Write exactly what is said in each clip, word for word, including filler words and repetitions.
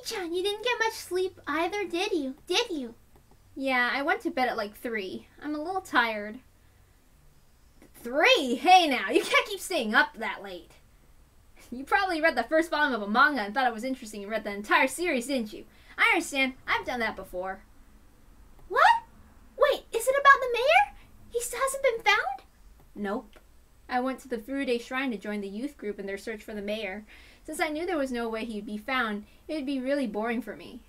Mei-chan, you didn't get much sleep either, did you? Did you? Yeah, I went to bed at like three. I'm a little tired. Three? Hey now, you can't keep staying up that late. You probably read the first volume of a manga and thought it was interesting and read the entire series, didn't you? I understand. I've done that before. What? Wait, is it about the mayor? He still hasn't been found? Nope. I went to the Furude Shrine to join the youth group in their search for the mayor. Since I knew there was no way he'd be found, it would be really boring for me.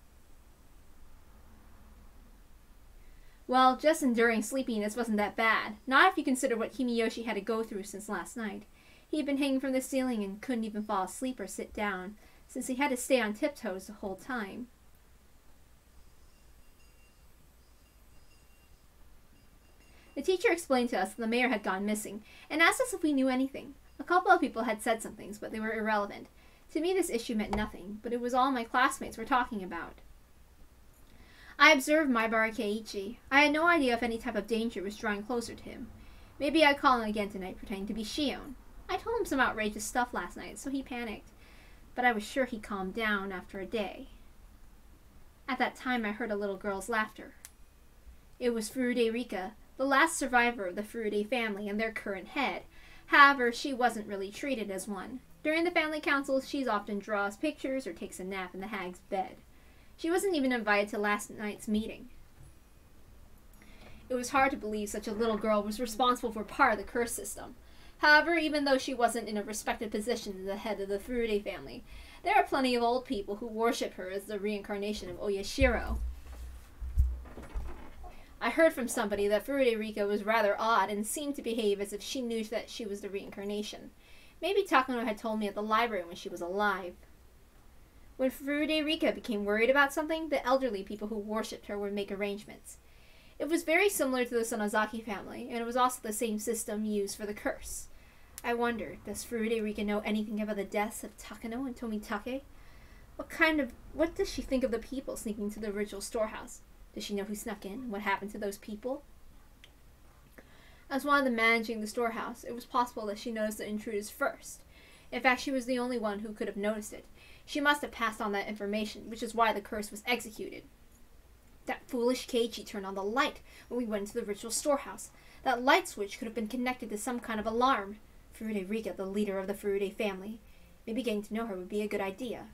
Well, just enduring sleepiness wasn't that bad. Not if you consider what Himiyoshi had to go through since last night. He had been hanging from the ceiling and couldn't even fall asleep or sit down, since he had to stay on tiptoes the whole time. The teacher explained to us that the mayor had gone missing, and asked us if we knew anything. A couple of people had said some things, but they were irrelevant. To me, this issue meant nothing, but it was all my classmates were talking about. I observed Maibara Keiichi. I had no idea if any type of danger was drawing closer to him. Maybe I'd call him again tonight, pretending to be Shion. I told him some outrageous stuff last night, so he panicked. But I was sure he calmed down after a day. At that time, I heard a little girl's laughter. It was Furude Rika, the last survivor of the Furude family and their current head. However, she wasn't really treated as one. During the family councils, she often draws pictures or takes a nap in the hag's bed. She wasn't even invited to last night's meeting. It was hard to believe such a little girl was responsible for part of the curse system. However, even though she wasn't in a respected position as the head of the Furude family, there are plenty of old people who worship her as the reincarnation of Oyashiro. I heard from somebody that Furude Rika was rather odd and seemed to behave as if she knew that she was the reincarnation. Maybe Takano had told me at the library when she was alive. When Furude Rika became worried about something, the elderly people who worshipped her would make arrangements. It was very similar to the Sonozaki family, and it was also the same system used for the curse. I wondered, does Furude Rika know anything about the deaths of Takano and Tomitake? What kind of, what does she think of the people sneaking to the ritual storehouse? Does she know who snuck in? What happened to those people? As one of them managing the storehouse, it was possible that she noticed the intruders first. In fact, she was the only one who could have noticed it. She must have passed on that information, which is why the curse was executed. That foolish Keiichi turned on the light when we went to the ritual storehouse. That light switch could have been connected to some kind of alarm. Furude Rika, the leader of the Furude family. Maybe getting to know her would be a good idea.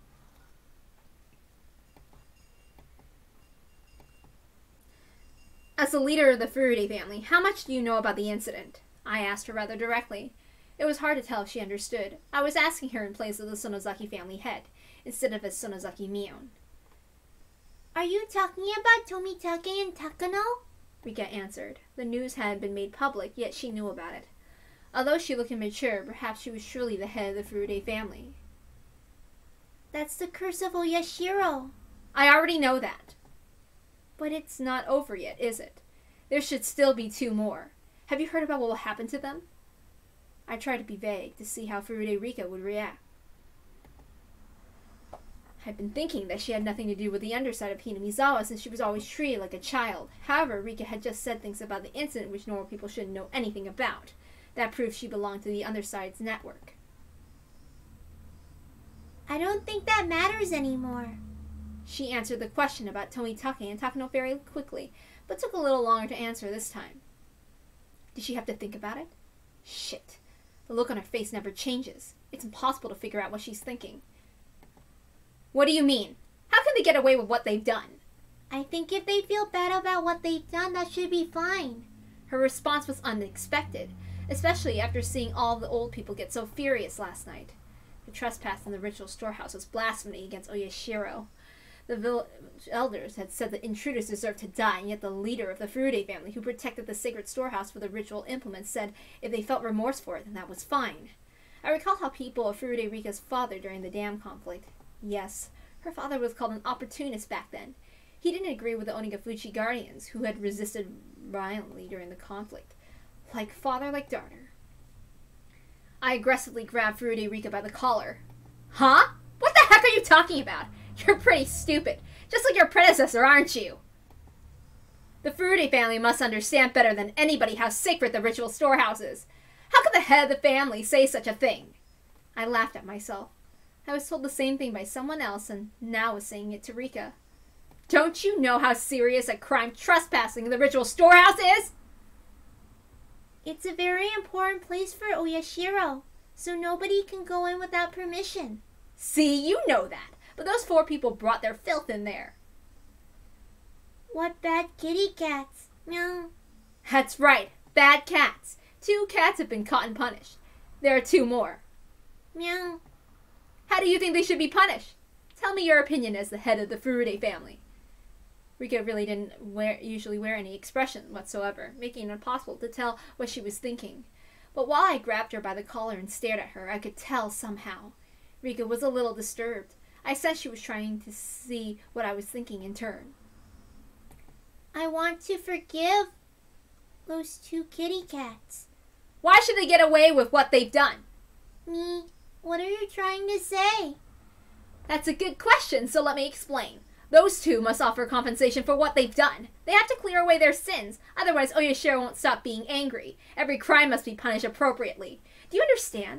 As the leader of the Furude family, how much do you know about the incident? I asked her rather directly. It was hard to tell if she understood. I was asking her in place of the Sonozaki family head, instead of as Sonozaki Mion. Are you talking about Tomitake and Takano? Rika answered. The news had been made public, yet she knew about it. Although she looked immature, perhaps she was truly the head of the Furude family. That's the curse of Oyashiro. I already know that. But it's not over yet, is it? There should still be two more. Have you heard about what will happen to them? I tried to be vague to see how Furude Rika would react. I'd been thinking that she had nothing to do with the underside of Hinamizawa since she was always treated like a child. However, Rika had just said things about the incident which normal people shouldn't know anything about. That proved she belonged to the underside's network. I don't think that matters anymore. She answered the question about Tomitake and Takano very quickly, but took a little longer to answer this time. Did she have to think about it? Shit. The look on her face never changes. It's impossible to figure out what she's thinking. What do you mean? How can they get away with what they've done? I think if they feel bad about what they've done, that should be fine. Her response was unexpected, especially after seeing all the old people get so furious last night. The trespass in the ritual storehouse was blasphemy against Oyashiro. The village elders had said that intruders deserved to die, and yet the leader of the Furude family, who protected the sacred storehouse for the ritual implements, said if they felt remorse for it, then that was fine. I recall how people of Furude Rika's father during the dam conflict. Yes, her father was called an opportunist back then. He didn't agree with the Onigafuchi guardians, who had resisted violently during the conflict. Like father, like daughter. I aggressively grabbed Furude Rika by the collar. Huh? What the heck are you talking about? You're pretty stupid. Just like your predecessor, aren't you? The Furude family must understand better than anybody how sacred the ritual storehouse is. How could the head of the family say such a thing? I laughed at myself. I was told the same thing by someone else and now was saying it to Rika. Don't you know how serious a crime trespassing in the ritual storehouse is? It's a very important place for Oyashiro, so nobody can go in without permission. See, you know that, but those four people brought their filth in there. What bad kitty cats. Meow. That's right, bad cats. Two cats have been caught and punished. There are two more. Meow. How do you think they should be punished? Tell me your opinion as the head of the Furude family. Rika really didn't wear, usually wear any expression whatsoever, making it impossible to tell what she was thinking. But while I grabbed her by the collar and stared at her, I could tell somehow. Rika was a little disturbed. I sensed she was trying to see what I was thinking in turn. I want to forgive those two kitty cats. Why should they get away with what they've done? Me, what are you trying to say? That's a good question, so let me explain. Those two must offer compensation for what they've done. They have to clear away their sins, otherwise Oyashiro won't stop being angry. Every crime must be punished appropriately. Do you understand?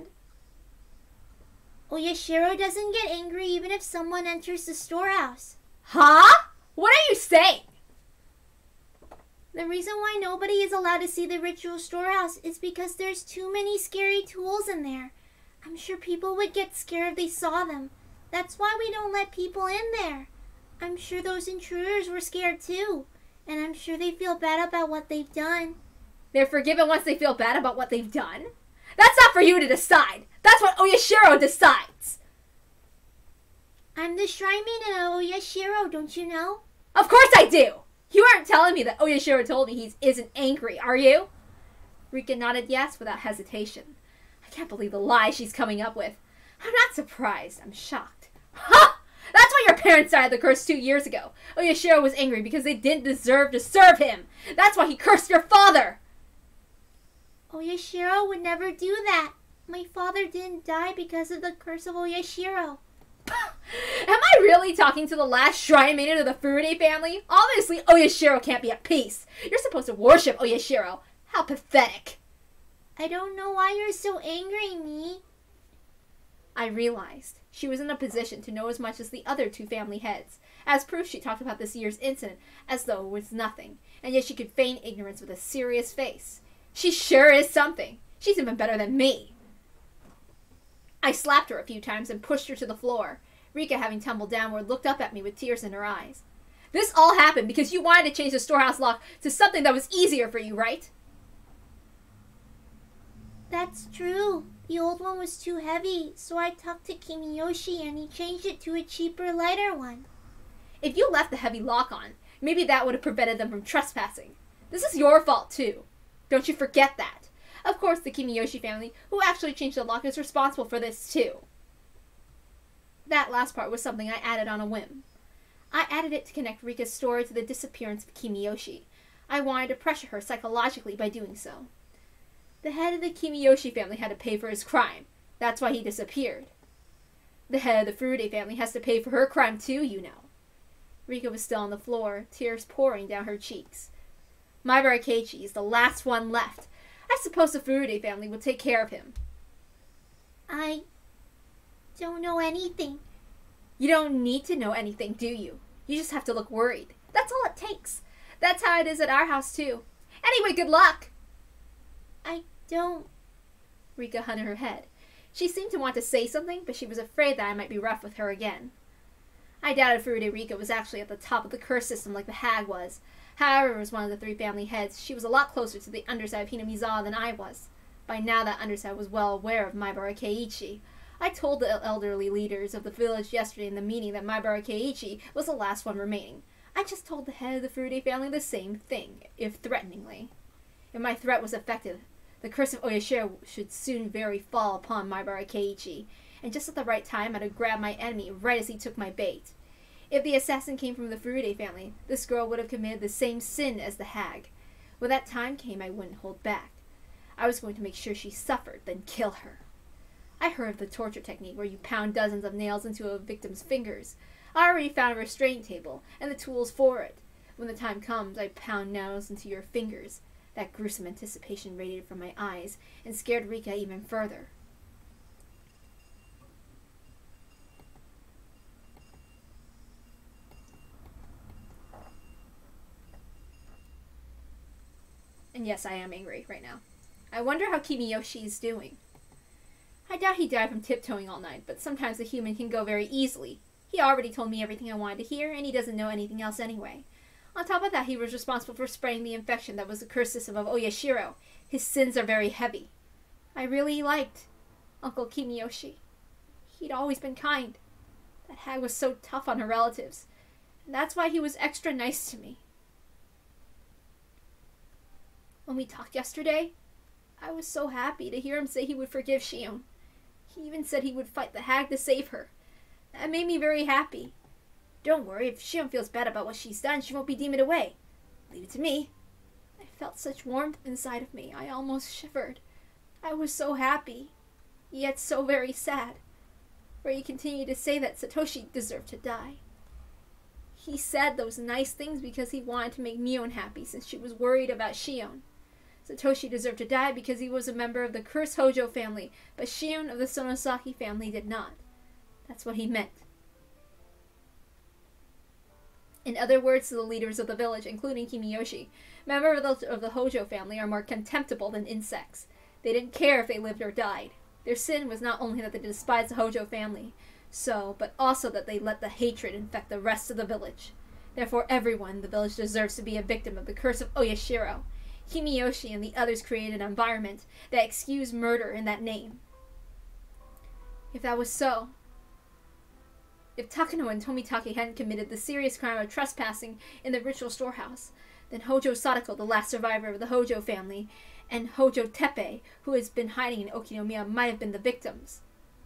Oyashiro doesn't get angry even if someone enters the storehouse. Huh? What are you saying? The reason why nobody is allowed to see the ritual storehouse is because there's too many scary tools in there. I'm sure people would get scared if they saw them. That's why we don't let people in there. I'm sure those intruders were scared too, and I'm sure they feel bad about what they've done. They're forgiven once they feel bad about what they've done? That's not for you to decide. That's what Oyashiro decides. I'm the shrine maiden of Oyashiro, don't you know? Of course I do. You aren't telling me that Oyashiro told me he isn't angry, are you? Rika nodded yes without hesitation. I can't believe the lie she's coming up with. I'm not surprised. I'm shocked. Ha! That's why your parents died of the curse two years ago. Oyashiro was angry because they didn't deserve to serve him. That's why he cursed your father. Oyashiro would never do that. My father didn't die because of the curse of Oyashiro. Am I really talking to the last shrine maiden of the Furude family? Obviously, Oyashiro can't be at peace. You're supposed to worship Oyashiro. How pathetic. I don't know why you're so angry, me. I realized she was in a position to know as much as the other two family heads. As proof, she talked about this year's incident as though it was nothing, and yet she could feign ignorance with a serious face. She sure is something. She's even better than me. I slapped her a few times and pushed her to the floor. Rika, having tumbled downward, looked up at me with tears in her eyes. This all happened because you wanted to change the storehouse lock to something that was easier for you, right? That's true. The old one was too heavy, so I talked to Kimiyoshi and he changed it to a cheaper, lighter one. If you left the heavy lock on, maybe that would have prevented them from trespassing. This is your fault, too. Don't you forget that. Of course, the Kimiyoshi family, who actually changed the lock, is responsible for this, too. That last part was something I added on a whim. I added it to connect Rika's story to the disappearance of Kimiyoshi. I wanted to pressure her psychologically by doing so. The head of the Kimiyoshi family had to pay for his crime. That's why he disappeared. The head of the Furude family has to pay for her crime too, you know. Rika was still on the floor, tears pouring down her cheeks. Maibara Keiichi is the last one left. I suppose the Furude family will take care of him. I don't know anything. You don't need to know anything, do you? You just have to look worried. That's all it takes. That's how it is at our house too. Anyway, good luck! I don't... Rika hung her head. She seemed to want to say something, but she was afraid that I might be rough with her again. I doubted Furude Rika was actually at the top of the curse system like the hag was. However, as one of the three family heads, she was a lot closer to the underside of Hinamizawa than I was. By now that underside was well aware of Maibara Keiichi. I told the elderly leaders of the village yesterday in the meeting that Maibara Keiichi was the last one remaining. I just told the head of the Furude family the same thing, if threateningly. If my threat was effective, the curse of Oyashiro should soon very fall upon Maibara Keiichi, and just at the right time I'd have grabbed my enemy right as he took my bait. If the assassin came from the Furude family, this girl would have committed the same sin as the hag. When that time came, I wouldn't hold back. I was going to make sure she suffered, then kill her. I heard of the torture technique where you pound dozens of nails into a victim's fingers. I already found a restraint table, and the tools for it. When the time comes, I pound nails into your fingers. That gruesome anticipation radiated from my eyes, and scared Rika even further. Yes, I am angry right now. I wonder how Kimiyoshi is doing. I doubt he died from tiptoeing all night, but sometimes a human can go very easily. He already told me everything I wanted to hear, and he doesn't know anything else anyway. On top of that, he was responsible for spreading the infection that was the curse system of Oyashiro. His sins are very heavy. I really liked Uncle Kimiyoshi. He'd always been kind. That hag was so tough on her relatives, and that's why he was extra nice to me. When we talked yesterday, I was so happy to hear him say he would forgive Shion. He even said he would fight the hag to save her. That made me very happy. Don't worry, if Shion feels bad about what she's done, she won't be demoned away. Leave it to me. I felt such warmth inside of me, I almost shivered. I was so happy, yet so very sad, for he continued to say that Satoshi deserved to die. He said those nice things because he wanted to make Mion happy since she was worried about Shion. Satoshi deserved to die because he was a member of the cursed Hojo family, but Shion of the Sonosaki family did not. That's what he meant. In other words, the leaders of the village, including Kimiyoshi, members of the, of the Hojo family, are more contemptible than insects. They didn't care if they lived or died. Their sin was not only that they despised the Hojo family, so, but also that they let the hatred infect the rest of the village. Therefore, everyone in the village deserves to be a victim of the curse of Oyashiro. Kimiyoshi and the others created an environment that excused murder in that name. If that was so, if Takano and Tomitake hadn't committed the serious crime of trespassing in the ritual storehouse, then Hojo Sadako, the last survivor of the Hojo family, and Hojo Teppei, who has been hiding in Okinomiya, might have been the victims.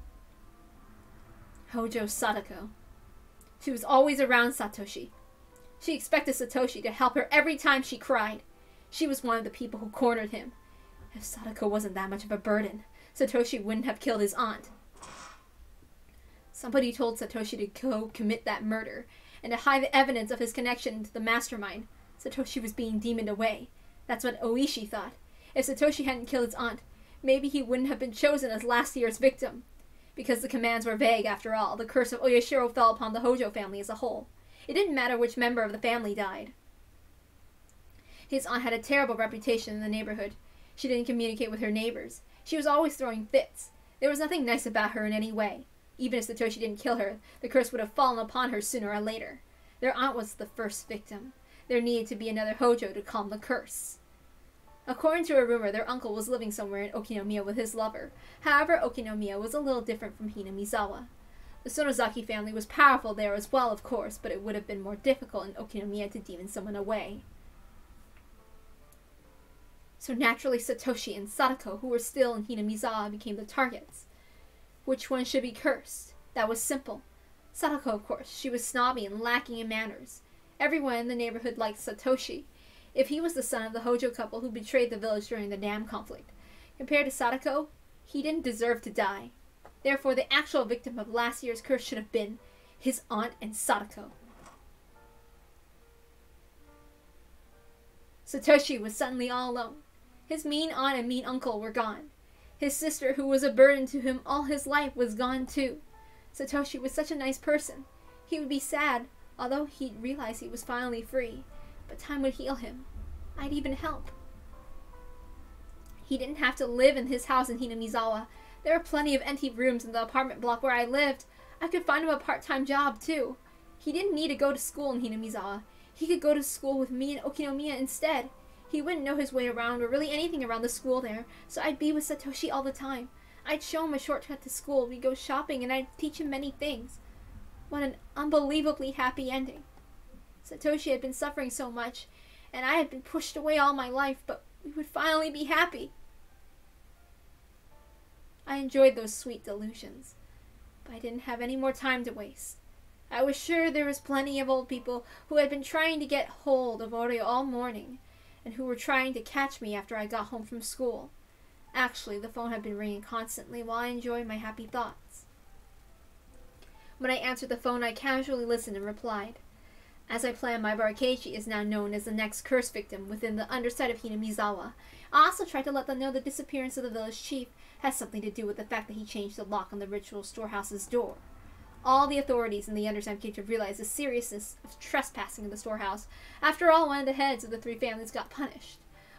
Hojo Sadako. She was always around Satoshi. She expected Satoshi to help her every time she cried. She was one of the people who cornered him. If Sadako wasn't that much of a burden, Satoshi wouldn't have killed his aunt. Somebody told Satoshi to go commit that murder, and to hide the evidence of his connection to the mastermind. Satoshi was being demoned away. That's what Oishi thought. If Satoshi hadn't killed his aunt, maybe he wouldn't have been chosen as last year's victim. Because the commands were vague, after all, the curse of Oyashiro fell upon the Hojo family as a whole. It didn't matter which member of the family died. His aunt had a terrible reputation in the neighborhood. She didn't communicate with her neighbors. She was always throwing fits. There was nothing nice about her in any way. Even if Satoshi didn't kill her, the curse would have fallen upon her sooner or later. Their aunt was the first victim. There needed to be another Hojo to calm the curse. According to a rumor, their uncle was living somewhere in Okinomiya with his lover. However, Okinomiya was a little different from Hinamizawa. The Sonozaki family was powerful there as well, of course, but it would have been more difficult in Okinomiya to demon someone away. So naturally, Satoshi and Sadako, who were still in Hinamizawa, became the targets. Which one should be cursed? That was simple. Sadako, of course. She was snobby and lacking in manners. Everyone in the neighborhood liked Satoshi. If he was the son of the Hojo couple who betrayed the village during the dam conflict. Compared to Sadako, he didn't deserve to die. Therefore, the actual victim of last year's curse should have been his aunt and Sadako. Satoshi was suddenly all alone. His mean aunt and mean uncle were gone. His sister, who was a burden to him all his life, was gone too. Satoshi was such a nice person. He would be sad, although he'd realize he was finally free. But time would heal him. I'd even help. He didn't have to live in his house in Hinamizawa. There were plenty of empty rooms in the apartment block where I lived. I could find him a part-time job, too. He didn't need to go to school in Hinamizawa. He could go to school with me in Okinomiya instead. He wouldn't know his way around or really anything around the school there, so I'd be with Satoshi all the time. I'd show him a shortcut to school, we'd go shopping, and I'd teach him many things. What an unbelievably happy ending. Satoshi had been suffering so much, and I had been pushed away all my life, but we would finally be happy. I enjoyed those sweet delusions, but I didn't have any more time to waste. I was sure there was plenty of old people who had been trying to get hold of Oreo all morning, and who were trying to catch me after I got home from school. Actually, the phone had been ringing constantly while I enjoyed my happy thoughts. When I answered the phone, I casually listened and replied. As I planned, my Barikechi is now known as the next curse victim within the underside of Hinamizawa. I also tried to let them know the disappearance of the village chief has something to do with the fact that he changed the lock on the ritual storehouse's door. All the authorities in the underside came to realize the seriousness of trespassing in the storehouse. After all, one of the heads of the three families got punished.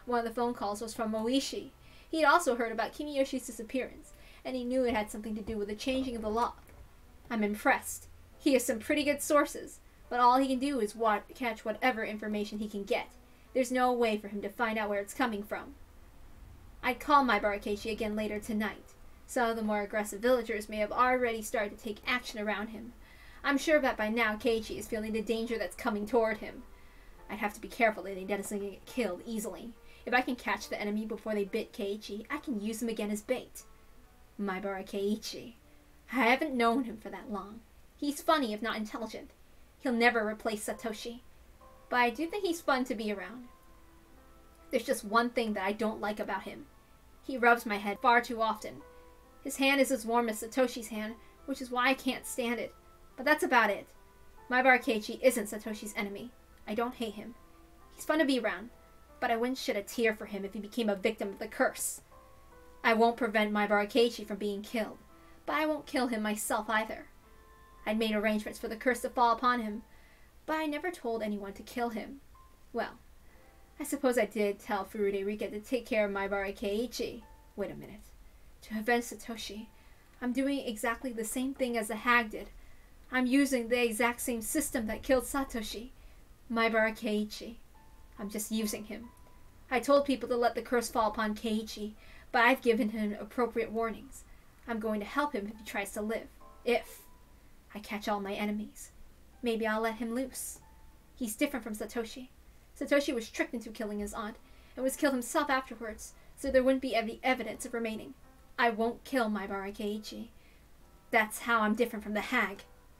One of the phone calls was from Moishi. He had also heard about Kimiyoshi's disappearance, and he knew it had something to do with the changing of the log. I'm impressed. He has some pretty good sources, but all he can do is wa- catch whatever information he can get. There's no way for him to find out where it's coming from. I'd call Maibara Keiichi again later tonight. Some of the more aggressive villagers may have already started to take action around him. I'm sure that by now Keiichi is feeling the danger that's coming toward him. I'd have to be careful that he doesn't get killed easily. If I can catch the enemy before they bit Keiichi, I can use him again as bait. Maibara Keiichi. I haven't known him for that long. He's funny if not intelligent. He'll never replace Satoshi. But I do think he's fun to be around. There's just one thing that I don't like about him. He rubs my head far too often. His hand is as warm as Satoshi's hand, which is why I can't stand it. But that's about it. Maibara Keiichi isn't Satoshi's enemy. I don't hate him. He's fun to be around, but I wouldn't shed a tear for him if he became a victim of the curse. I won't prevent Maibara Keiichi from being killed, but I won't kill him myself either. I'd made arrangements for the curse to fall upon him, but I never told anyone to kill him. Well, I suppose I did tell Furude Rika to take care of Maibara Keiichi. Wait a minute. To avenge Satoshi, I'm doing exactly the same thing as the hag did. I'm using the exact same system that killed Satoshi. Maibara Keiichi. I'm just using him. I told people to let the curse fall upon Keiichi, but I've given him appropriate warnings. I'm going to help him if he tries to live. If I catch all my enemies. Maybe I'll let him loose. He's different from Satoshi. Satoshi was tricked into killing his aunt, and was killed himself afterwards, so there wouldn't be any evidence of remaining. I won't kill Maibara Keiichi. That's how I'm different from the hag.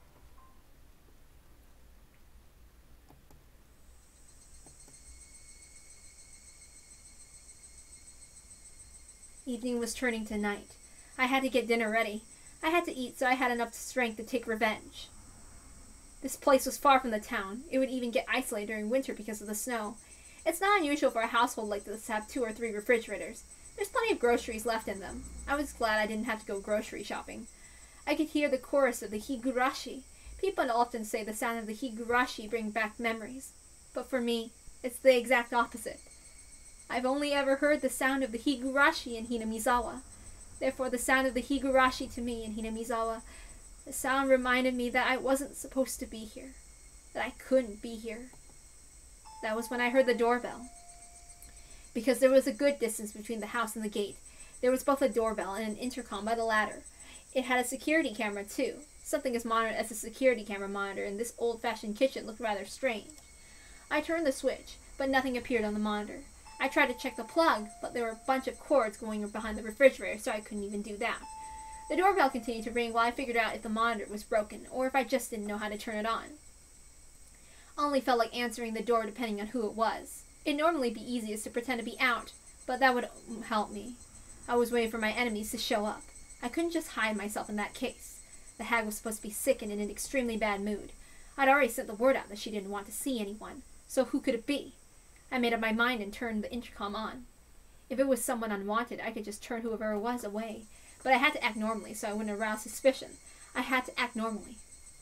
Evening was turning to night. I had to get dinner ready. I had to eat so I had enough strength to take revenge. This place was far from the town. It would even get isolated during winter because of the snow. It's not unusual for a household like this to have two or three refrigerators. There's plenty of groceries left in them. I was glad I didn't have to go grocery shopping. I could hear the chorus of the higurashi. People often say the sound of the higurashi bring back memories. But for me, it's the exact opposite. I've only ever heard the sound of the higurashi in Hinamizawa. Therefore, the sound of the higurashi to me in Hinamizawa, the sound reminded me that I wasn't supposed to be here. That I couldn't be here. That was when I heard the doorbell. Because there was a good distance between the house and the gate, there was both a doorbell and an intercom by the ladder. It had a security camera, too. Something as modern as a security camera monitor in this old-fashioned kitchen looked rather strange. I turned the switch, but nothing appeared on the monitor. I tried to check the plug, but there were a bunch of cords going behind the refrigerator, so I couldn't even do that. The doorbell continued to ring while I figured out if the monitor was broken, or if I just didn't know how to turn it on. I only felt like answering the door depending on who it was. It'd normally be easiest to pretend to be out, but that would help me. I was waiting for my enemies to show up. I couldn't just hide myself in that case. The hag was supposed to be sick and in an extremely bad mood. I'd already sent the word out that she didn't want to see anyone, so who could it be? I made up my mind and turned the intercom on. If it was someone unwanted, I could just turn whoever it was away, but I had to act normally so I wouldn't arouse suspicion. I had to act normally.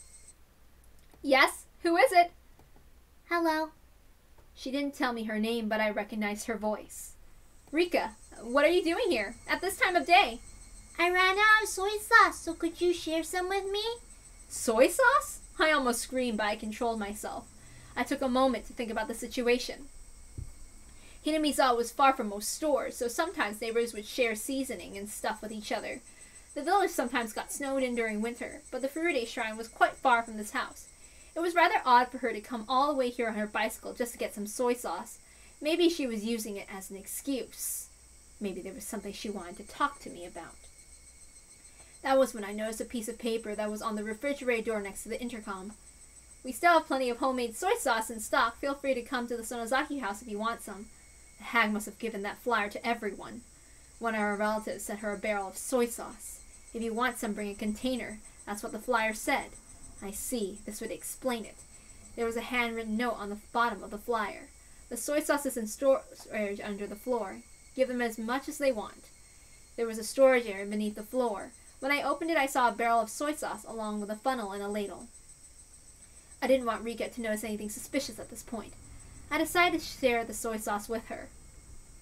Yes? Who is it? Hello. She didn't tell me her name, but I recognized her voice. Rika, what are you doing here, at this time of day? I ran out of soy sauce, so could you share some with me? Soy sauce? I almost screamed, but I controlled myself. I took a moment to think about the situation. Hinamizawa was far from most stores, so sometimes neighbors would share seasoning and stuff with each other. The village sometimes got snowed in during winter, but the Furude shrine was quite far from this house. It was rather odd for her to come all the way here on her bicycle just to get some soy sauce. Maybe she was using it as an excuse. Maybe there was something she wanted to talk to me about. That was when I noticed a piece of paper that was on the refrigerator door next to the intercom. We still have plenty of homemade soy sauce in stock. Feel free to come to the Sonozaki house if you want some. The hag must have given that flyer to everyone. One of our relatives sent her a barrel of soy sauce. If you want some, bring a container. That's what the flyer said. I see. This would explain it. There was a handwritten note on the bottom of the flyer. The soy sauce is in storage under the floor. Give them as much as they want. There was a storage area beneath the floor. When I opened it, I saw a barrel of soy sauce along with a funnel and a ladle. I didn't want Rika to notice anything suspicious at this point. I decided to share the soy sauce with her.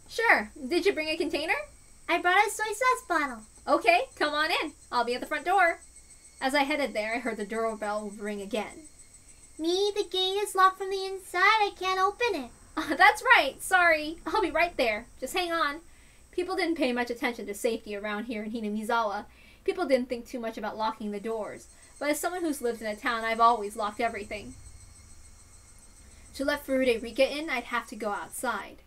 Sure. Did you bring a container? I brought a soy sauce bottle. Okay, come on in. I'll be at the front door. As I headed there, I heard the doorbell ring again. Me, the gate is locked from the inside. I can't open it. Uh, that's right. Sorry. I'll be right there. Just hang on. People didn't pay much attention to safety around here in Hinamizawa. People didn't think too much about locking the doors. But as someone who's lived in a town, I've always locked everything. To let Furude Rika in, I'd have to go outside.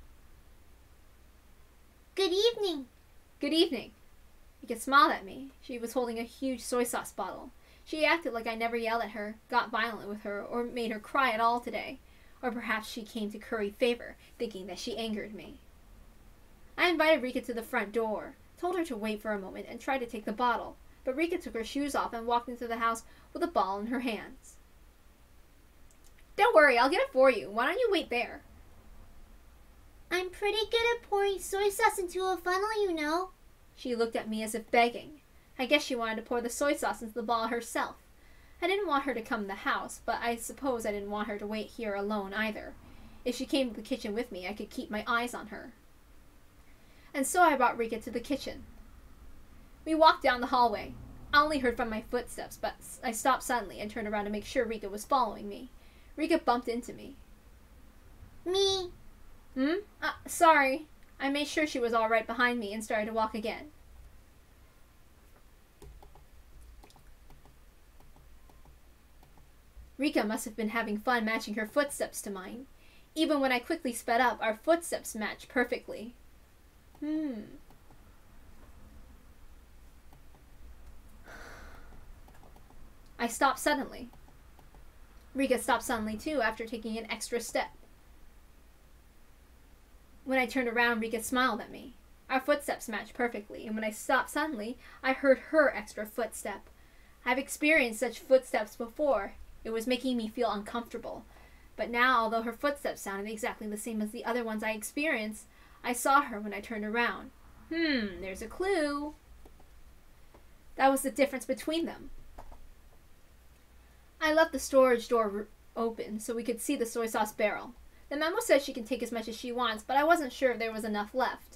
Good evening. Good evening. Rika smiled at me. She was holding a huge soy sauce bottle. She acted like I never yelled at her, got violent with her, or made her cry at all today. Or perhaps she came to curry favor, thinking that she angered me. I invited Rika to the front door, told her to wait for a moment, and tried to take the bottle. But Rika took her shoes off and walked into the house with a ball in her hands. Don't worry, I'll get it for you. Why don't you wait there? I'm pretty good at pouring soy sauce into a funnel, you know. She looked at me as if begging. I guess she wanted to pour the soy sauce into the ball herself. I didn't want her to come in the house, but I suppose I didn't want her to wait here alone either. If she came to the kitchen with me, I could keep my eyes on her. And so I brought Rika to the kitchen. We walked down the hallway. I only heard from my footsteps, but I stopped suddenly and turned around to make sure Rika was following me. Rika bumped into me. Me. Hmm? Uh, sorry. I made sure she was all right behind me and started to walk again. Rika must have been having fun matching her footsteps to mine. Even when I quickly sped up, our footsteps matched perfectly. Hmm. I stopped suddenly. Rika stopped suddenly too after taking an extra step. When I turned around, Rika smiled at me. Our footsteps matched perfectly, and when I stopped suddenly, I heard her extra footstep. I've experienced such footsteps before. It was making me feel uncomfortable. But now, although her footsteps sounded exactly the same as the other ones I experienced, I saw her when I turned around. Hmm, there's a clue. That was the difference between them. I left the storage door open so we could see the soy sauce barrel. The memo says she can take as much as she wants, but I wasn't sure if there was enough left.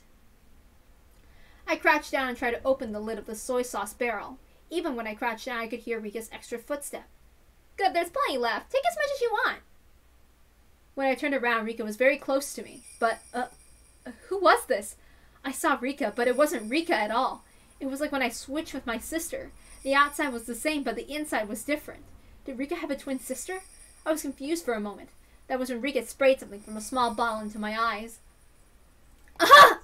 I crouched down and tried to open the lid of the soy sauce barrel. Even when I crouched down, I could hear Rika's extra footstep. Good, there's plenty left. Take as much as you want. When I turned around, Rika was very close to me. But, uh, who was this? I saw Rika, but it wasn't Rika at all. It was like when I switched with my sister. The outside was the same, but the inside was different. Did Rika have a twin sister? I was confused for a moment. That was when Rika sprayed something from a small bottle into my eyes. Ah!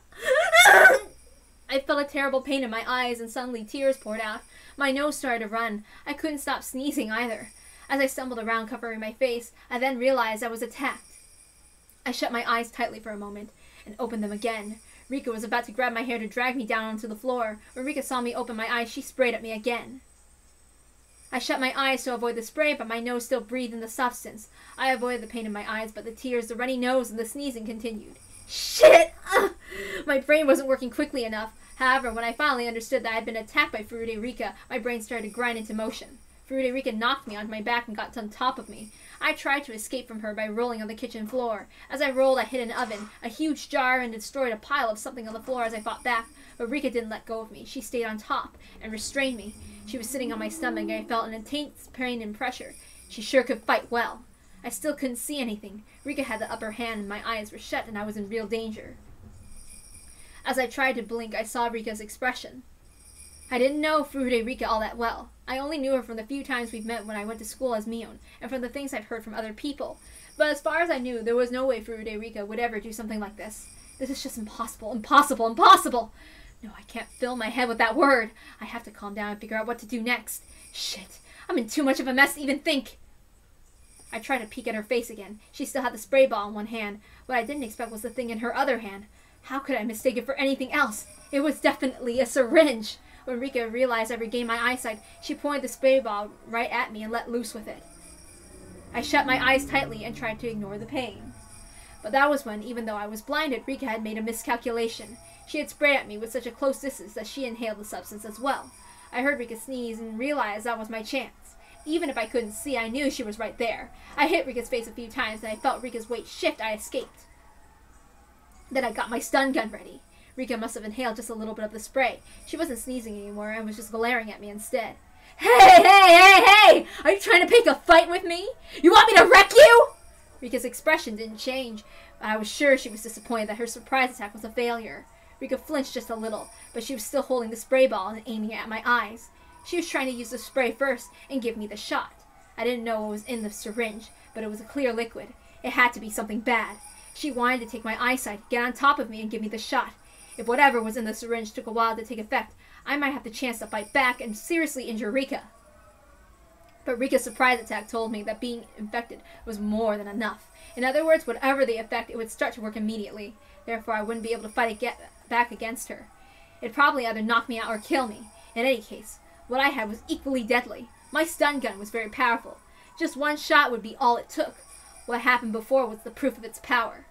I felt a terrible pain in my eyes, and suddenly tears poured out. My nose started to run. I couldn't stop sneezing either. As I stumbled around covering my face, I then realized I was attacked. I shut my eyes tightly for a moment and opened them again. Rika was about to grab my hair to drag me down onto the floor. When Rika saw me open my eyes, she sprayed at me again. I shut my eyes to avoid the spray, but my nose still breathed in the substance. I avoided the pain in my eyes, but the tears, the runny nose, and the sneezing continued. Shit! Ugh! My brain wasn't working quickly enough. However, when I finally understood that I had been attacked by Furude Rika, my brain started to grind into motion. Furude Rika knocked me onto my back and got on top of me. I tried to escape from her by rolling on the kitchen floor. As I rolled, I hit an oven, a huge jar, and destroyed a pile of something on the floor as I fought back. But Rika didn't let go of me. She stayed on top and restrained me. She was sitting on my stomach, and I felt an intense pain and pressure. She sure could fight well. I still couldn't see anything. Rika had the upper hand, and my eyes were shut, and I was in real danger. As I tried to blink, I saw Rika's expression. I didn't know Furude Rika all that well. I only knew her from the few times we've met when I went to school as Mion, and from the things I've heard from other people. But as far as I knew, there was no way Furude Rika would ever do something like this. This is just impossible, impossible, impossible! No, I can't fill my head with that word. I have to calm down and figure out what to do next. Shit, I'm in too much of a mess to even think. I tried to peek at her face again. She still had the spray ball in one hand. What I didn't expect was the thing in her other hand. How could I mistake it for anything else? It was definitely a syringe. When Rika realized I regained my eyesight, she pointed the spray ball right at me and let loose with it. I shut my eyes tightly and tried to ignore the pain. But that was when, even though I was blinded, Rika had made a miscalculation. She had sprayed at me with such a close distance that she inhaled the substance as well. I heard Rika sneeze and realized that was my chance. Even if I couldn't see, I knew she was right there. I hit Rika's face a few times and I felt Rika's weight shift. I escaped. Then I got my stun gun ready. Rika must have inhaled just a little bit of the spray. She wasn't sneezing anymore and was just glaring at me instead. Hey, hey, hey, hey! Are you trying to pick a fight with me? You want me to wreck you? Rika's expression didn't change, but I was sure she was disappointed that her surprise attack was a failure. Rika flinched just a little, but she was still holding the spray ball and aiming it at my eyes. She was trying to use the spray first and give me the shot. I didn't know what was in the syringe, but it was a clear liquid. It had to be something bad. She wanted to take my eyesight, get on top of me, and give me the shot. If whatever was in the syringe took a while to take effect, I might have the chance to fight back and seriously injure Rika. But Rika's surprise attack told me that being infected was more than enough. In other words, whatever the effect, it would start to work immediately. Therefore, I wouldn't be able to fight ag- back against her. It'd probably either knock me out or kill me. In any case, what I had was equally deadly. My stun gun was very powerful. Just one shot would be all it took. What happened before was the proof of its power.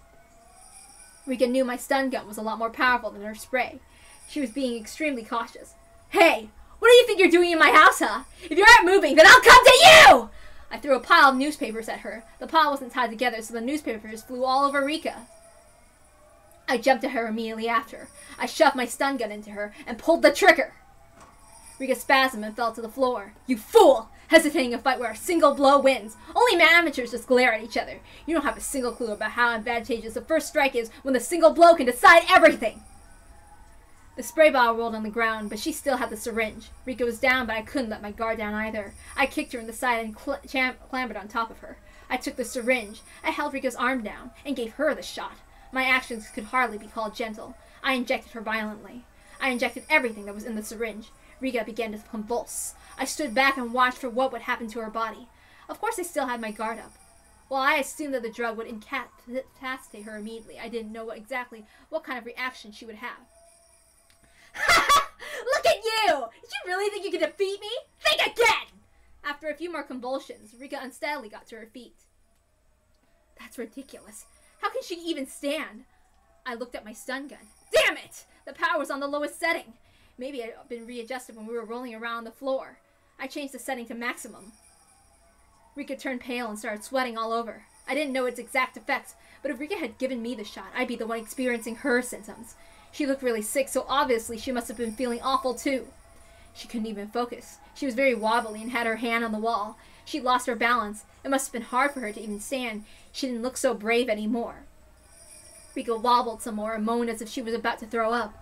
Rika knew my stun gun was a lot more powerful than her spray. She was being extremely cautious. Hey, what do you think you're doing in my house, huh? If you aren't moving, then I'll come to you! I threw a pile of newspapers at her. The pile wasn't tied together, so the newspapers flew all over Rika. I jumped at her immediately after. I shoved my stun gun into her and pulled the trigger. Rika spasmed and fell to the floor. You fool! Hesitating a fight where a single blow wins. Only amateurs just glare at each other. You don't have a single clue about how advantageous the first strike is when the single blow can decide everything. The spray ball rolled on the ground, but she still had the syringe. Rika was down, but I couldn't let my guard down either. I kicked her in the side and cl- cham- clambered on top of her. I took the syringe. I held Rika's arm down and gave her the shot. My actions could hardly be called gentle. I injected her violently. I injected everything that was in the syringe. Rika began to convulse. I stood back and watched for what would happen to her body. Of course, I still had my guard up. While I assumed that the drug would incapacitate her immediately, I didn't know what exactly what kind of reaction she would have. Look at you! Did you really think you could defeat me? Think again! After a few more convulsions, Rika unsteadily got to her feet. That's ridiculous. How can she even stand? I looked at my stun gun. Damn it! The power was on the lowest setting. Maybe it had been readjusted when we were rolling around the floor. I changed the setting to maximum. Rika turned pale and started sweating all over. I didn't know its exact effects, but if Rika had given me the shot, I'd be the one experiencing her symptoms. She looked really sick, so obviously she must have been feeling awful too. She couldn't even focus. She was very wobbly and had her hand on the wall. She'd lost her balance. It must have been hard for her to even stand. She didn't look so brave anymore. Rika wobbled some more and moaned as if she was about to throw up.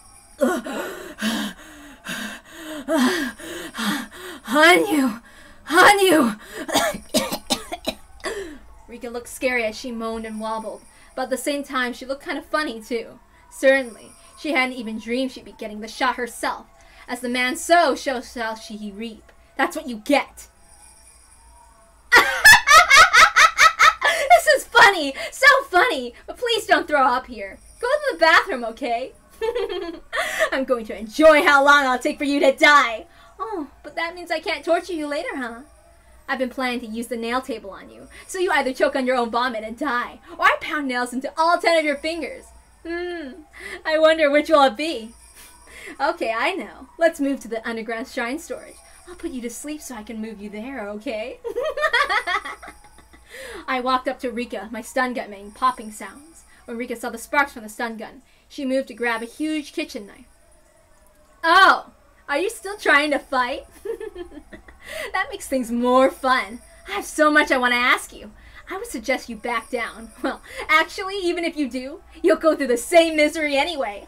Hanyu! Hanyu! Rika looked scary as she moaned and wobbled, but at the same time she looked kind of funny too. Certainly, she hadn't even dreamed she'd be getting the shot herself. As the man sow, so shall she reap. That's what you get. This is funny! So funny! But please don't throw up here. Go to the bathroom, okay? I'm going to enjoy how long I'll take for you to die. Oh, but that means I can't torture you later, huh? I've been planning to use the nail table on you, so you either choke on your own vomit and die, or I pound nails into all ten of your fingers. Hmm, I wonder which will it be. Okay, I know. Let's move to the underground shrine storage. I'll put you to sleep so I can move you there, okay? I walked up to Rika, my stun gun making popping sounds. When Rika saw the sparks from the stun gun, she moved to grab a huge kitchen knife. Oh, are you still trying to fight? That makes things more fun. I have so much I want to ask you. I would suggest you back down. Well, actually, even if you do, you'll go through the same misery anyway.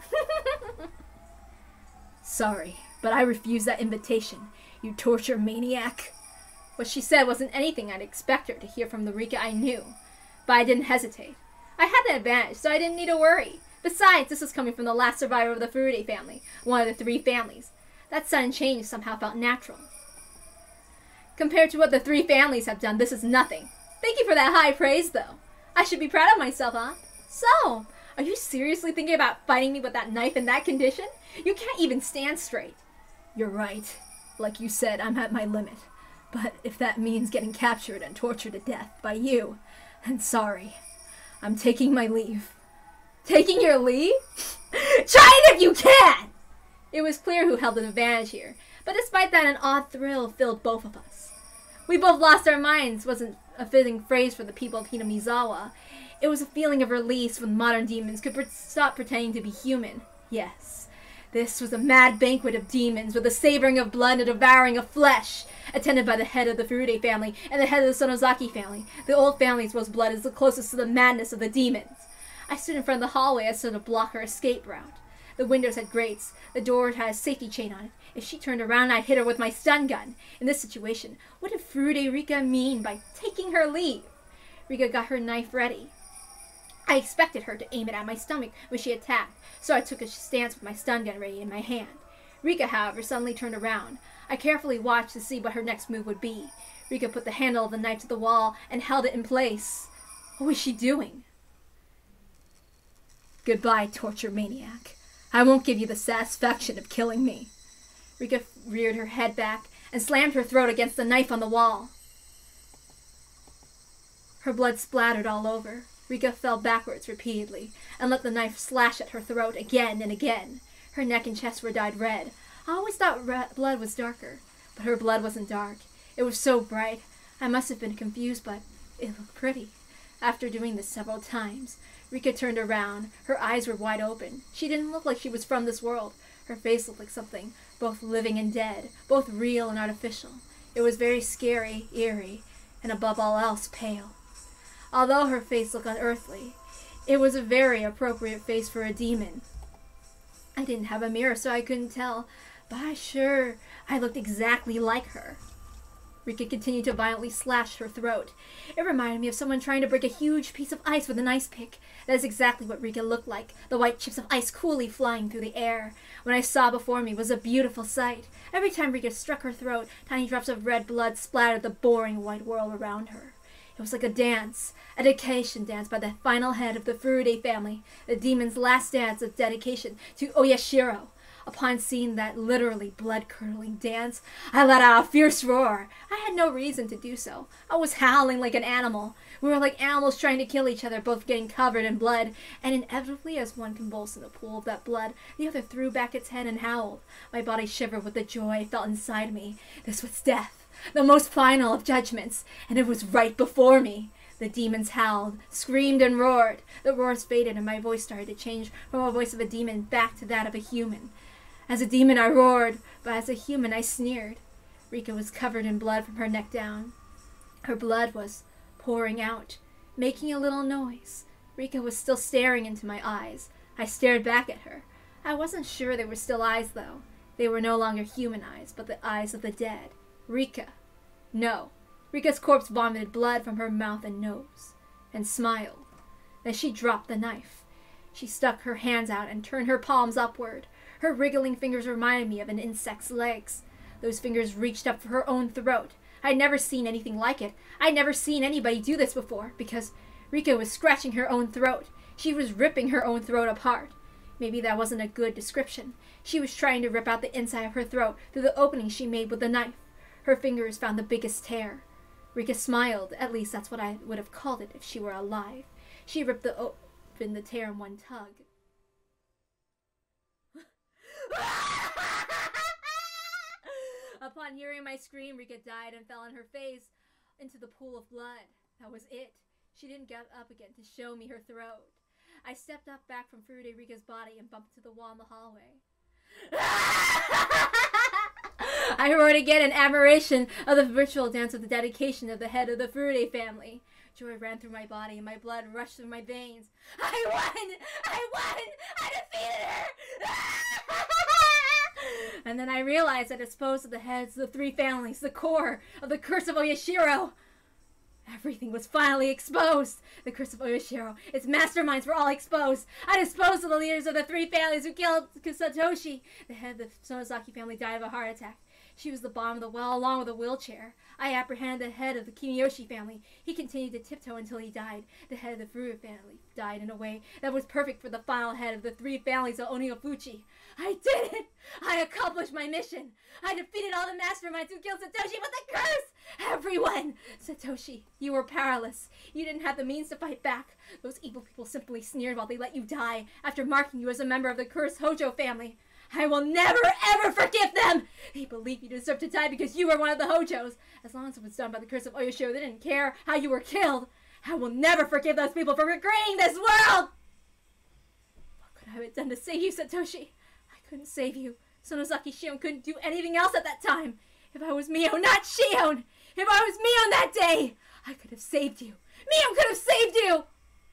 Sorry, but I refuse that invitation, you torture maniac. What she said wasn't anything I'd expect her to hear from the Rika I knew, but I didn't hesitate. I had the advantage, so I didn't need to worry. Besides, this was coming from the last survivor of the Furude family, one of the three families. That sudden change somehow felt natural. Compared to what the three families have done, this is nothing. Thank you for that high praise, though. I should be proud of myself, huh? So, are you seriously thinking about fighting me with that knife in that condition? You can't even stand straight. You're right. Like you said, I'm at my limit. But if that means getting captured and tortured to death by you, then sorry. I'm taking my leave. Taking your leave? Try it if you can! It was clear who held the advantage here, but despite that, an odd thrill filled both of us. We both lost our minds wasn't a fitting phrase for the people of Hinamizawa. It was a feeling of release when modern demons could pre- stop pretending to be human. Yes, this was a mad banquet of demons, with a savoring of blood and a devouring of flesh, attended by the head of the Furude family and the head of the Sonozaki family. The old family's most blood is the closest to the madness of the demons. I stood in front of the hallway as so to block her escape route. The windows had grates. The door had a safety chain on it. If she turned around, I'd hit her with my stun gun. In this situation, what did Furude Rika mean by taking her leave? Rika got her knife ready. I expected her to aim it at my stomach when she attacked, so I took a stance with my stun gun ready in my hand. Rika, however, suddenly turned around. I carefully watched to see what her next move would be. Rika put the handle of the knife to the wall and held it in place. What was she doing? Goodbye, torture maniac. I won't give you the satisfaction of killing me. Rika reared her head back and slammed her throat against the knife on the wall. Her blood splattered all over. Rika fell backwards repeatedly and let the knife slash at her throat again and again. Her neck and chest were dyed red. I always thought red blood was darker, but her blood wasn't dark. It was so bright. I must have been confused, but it looked pretty. After doing this several times, Rika turned around. Her eyes were wide open. She didn't look like she was from this world. Her face looked like something, both living and dead, both real and artificial. It was very scary, eerie, and above all else, pale. Although her face looked unearthly, it was a very appropriate face for a demon. I didn't have a mirror, so I couldn't tell, but I sure I looked exactly like her. Rika continued to violently slash her throat. It reminded me of someone trying to break a huge piece of ice with an ice pick. That is exactly what Rika looked like, the white chips of ice coolly flying through the air. What I saw before me was a beautiful sight. Every time Rika struck her throat, tiny drops of red blood splattered the boring white world around her. It was like a dance, a dedication dance by the final head of the Furude family, the demon's last dance of dedication to Oyashiro. Upon seeing that literally blood-curdling dance, I let out a fierce roar. I had no reason to do so. I was howling like an animal. We were like animals trying to kill each other, both getting covered in blood, and inevitably, as one convulsed in the pool of that blood, the other threw back its head and howled. My body shivered with the joy I felt inside me. This was death, the most final of judgments, and it was right before me. The demons howled, screamed, and roared. The roars faded, and my voice started to change from a voice of a demon back to that of a human. As a demon I roared, but as a human I sneered. Rika was covered in blood from her neck down. Her blood was pouring out, making a little noise. Rika was still staring into my eyes. I stared back at her. I wasn't sure they were still eyes, though. They were no longer human eyes, but the eyes of the dead. Rika. No. Rika's corpse vomited blood from her mouth and nose, and smiled. Then she dropped the knife. She stuck her hands out and turned her palms upward. Her wriggling fingers reminded me of an insect's legs. Those fingers reached up for her own throat. I'd never seen anything like it. I'd never seen anybody do this before, because Rika was scratching her own throat. She was ripping her own throat apart. Maybe that wasn't a good description. She was trying to rip out the inside of her throat through the opening she made with the knife. Her fingers found the biggest tear. Rika smiled. At least that's what I would have called it if she were alive. She ripped the open the tear in one tug. Upon hearing my scream, Rika died and fell on her face into the pool of blood. That was it. She didn't get up again to show me her throat. I stepped up back from Furude Rika's body and bumped to the wall in the hallway. I roared again in admiration of the ritual dance of the dedication of the head of the Furude family. Joy ran through my body and my blood rushed through my veins. I won! I won! I defeated her! And then I realized I disposed of the heads of the three families, the core of the curse of Oyashiro. Everything was finally exposed. The curse of Oyashiro, its masterminds were all exposed. I disposed of the leaders of the three families who killed Satoshi. The head of the Sonozaki family died of a heart attack. She was the bottom of the well, along with a wheelchair. I apprehended the head of the Kimiyoshi family. He continued to tiptoe until he died. The head of the Furude family died in a way that was perfect for the final head of the three families of Oniofuchi. I did it! I accomplished my mission! I defeated all the masterminds who killed Satoshi with a curse! Everyone! Satoshi, you were powerless. You didn't have the means to fight back. Those evil people simply sneered while they let you die, after marking you as a member of the cursed Hojo family. I will never, ever forgive them! They believed you deserved to die because you were one of the Hojos. As long as it was done by the curse of Oyashiro, they didn't care how you were killed. I will never forgive those people for regretting this world! What could I have done to save you, Satoshi? I couldn't save you. Sonozaki Shion couldn't do anything else at that time. If I was Mion, not Shion! If I was Mion that day, I could have saved you. Mion could have saved you!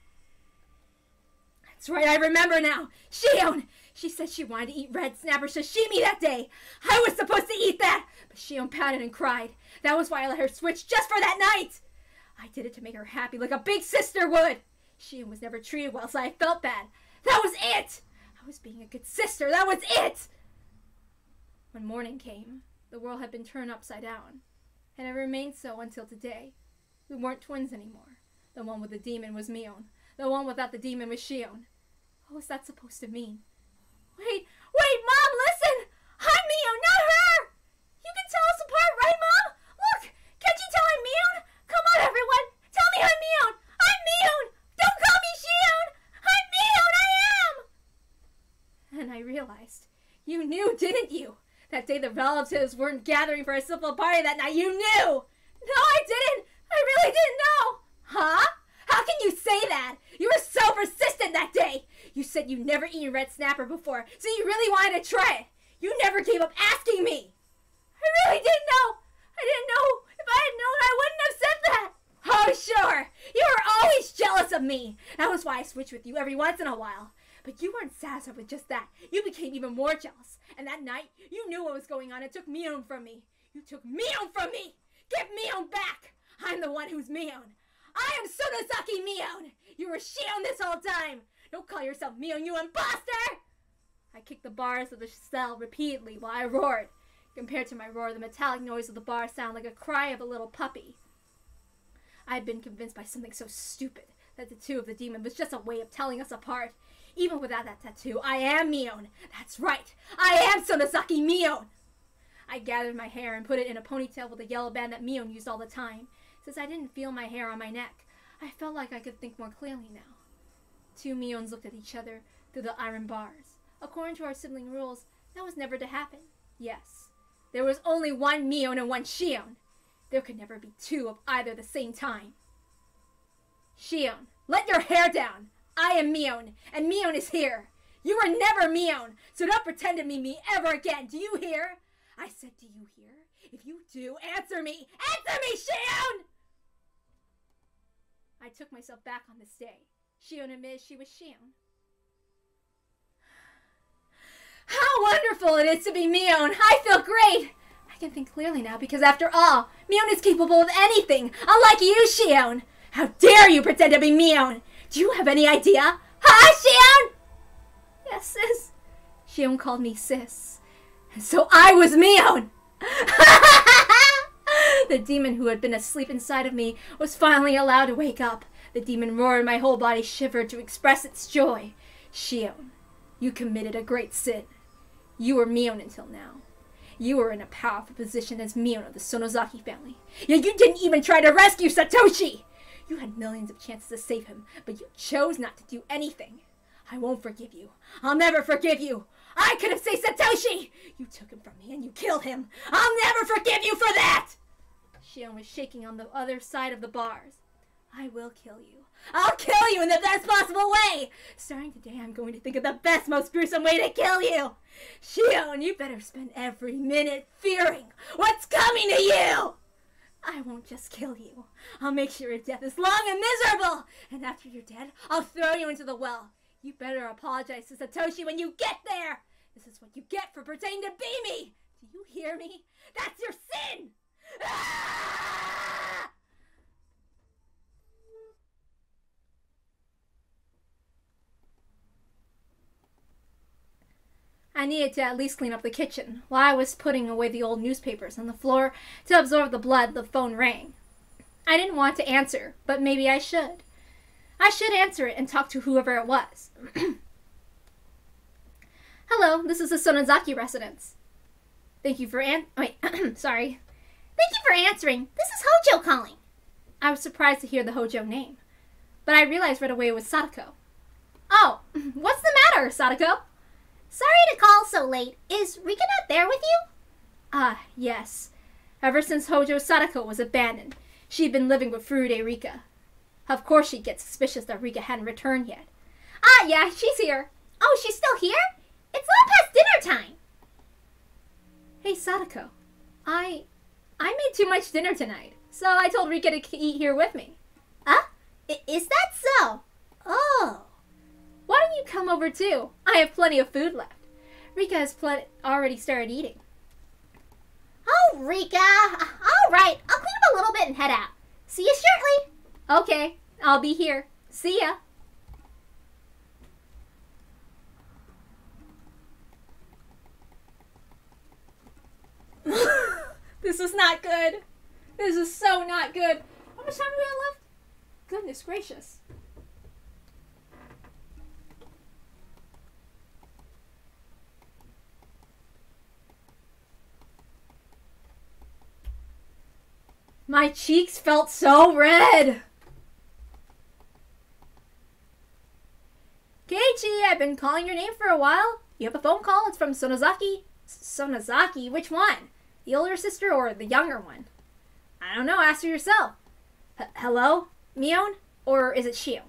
That's right, I remember now. Shion! She said she wanted to eat red snapper sashimi that day. I was supposed to eat that, but Shion pouted and cried. That was why I let her switch just for that night. I did it to make her happy like a big sister would. Shion was never treated well, so I felt bad. That was it! I was being a good sister. That was it! When morning came, the world had been turned upside down, and it remained so until today. We weren't twins anymore. The one with the demon was Mion. The one without the demon was Shion. What was that supposed to mean? Wait, wait, Mom, listen! I'm Mion, not her! You can tell us apart, right, Mom? Look, can't you tell I'm Mion? Come on, everyone, tell me I'm Mion! I'm Mion! Don't call me Shion! I'm Mion, I am! And I realized, you knew, didn't you? That day the relatives weren't gathering for a simple party that night, you knew! No, I didn't! I really didn't know! Huh? How can you say that? You were so persistent that day! You said you'd never eaten red snapper before, so you really wanted to try it! You never gave up asking me! I really didn't know! I didn't know! If I had known, I wouldn't have said that! Oh, sure! You were always jealous of me! That was why I switched with you every once in a while. But you weren't satisfied with just that. You became even more jealous. And that night, you knew what was going on and took Mion from me. You took Mion from me! Give Mion back! I'm the one who's Mion. I am Sonozaki Mion! You were Shion this whole time! Don't call yourself Mion, you imposter! I kicked the bars of the cell repeatedly while I roared. Compared to my roar, the metallic noise of the bar sounded like a cry of a little puppy. I had been convinced by something so stupid that the tattoo of the demon was just a way of telling us apart. Even without that tattoo, I am Mion. That's right. I am Sonozaki Mion. I gathered my hair and put it in a ponytail with a yellow band that Mion used all the time. Since I didn't feel my hair on my neck, I felt like I could think more clearly now. Two Mions looked at each other through the iron bars. According to our sibling rules, that was never to happen. Yes, there was only one Mion and one Shion. There could never be two of either at the same time. Shion, let your hair down. I am Mion, and Mion is here. You were never Mion, so don't pretend to be me ever again. Do you hear? I said, do you hear? If you do, answer me. Answer me, Shion! I took myself back on this day. Shion admitted she was Shion. How wonderful it is to be Mion! I feel great! I can think clearly now because after all, Mion is capable of anything, unlike you, Shion! How dare you pretend to be Mion! Do you have any idea? Huh, Shion? Yes, sis. Shion called me sis. And so I was Mion! The demon who had been asleep inside of me was finally allowed to wake up. The demon roared and my whole body shivered to express its joy. Shion, you committed a great sin. You were Mion until now. You were in a powerful position as Mion of the Sonozaki family. Yet you didn't even try to rescue Satoshi! You had millions of chances to save him, but you chose not to do anything. I won't forgive you. I'll never forgive you. I could have saved Satoshi! You took him from me and you killed him. I'll never forgive you for that! Shion was shaking on the other side of the bars. I will kill you. I'll kill you in the best possible way! Starting today, I'm going to think of the best, most gruesome way to kill you! Shion, you better spend every minute fearing what's coming to you! I won't just kill you. I'll make sure your death is long and miserable! And after you're dead, I'll throw you into the well. You better apologize to Satoshi when you get there! This is what you get for pretending to be me! Do you hear me? That's your sin! Ah! I needed to at least clean up the kitchen. While I was putting away the old newspapers on the floor to absorb the blood, the phone rang. I didn't want to answer, but maybe I should. I should answer it and talk to whoever it was. Hello, this is the Sonozaki residence. Thank you for an- wait, sorry. Thank you for answering. This is Hojo calling. I was surprised to hear the Hojo name, but I realized right away it was Sadako. Oh, what's the matter, Sadako? Sorry to call so late. Is Rika not there with you? Ah, yes. Ever since Hojo Sadako was abandoned, she'd been living with Furude Rika. Of course she'd get suspicious that Rika hadn't returned yet. Ah, yeah, she's here. Oh, she's still here? It's long past dinner time. Hey, Sadako. I... I made too much dinner tonight, so I told Rika to eat here with me. Huh? I is that so? Oh. Why don't you come over too? I have plenty of food left. Rika has pl already started eating. Oh, Rika. All right, I'll clean up a little bit and head out. See you shortly. Okay, I'll be here. See ya. This is not good. This is so not good. How much time do we have left? Goodness gracious. My cheeks felt so red. Keiichi, I've been calling your name for a while. You have a phone call. It's from Sonozaki. Sonozaki? Which one? The older sister or the younger one? I don't know. Ask her yourself. H hello? Mion? Or is it Shion?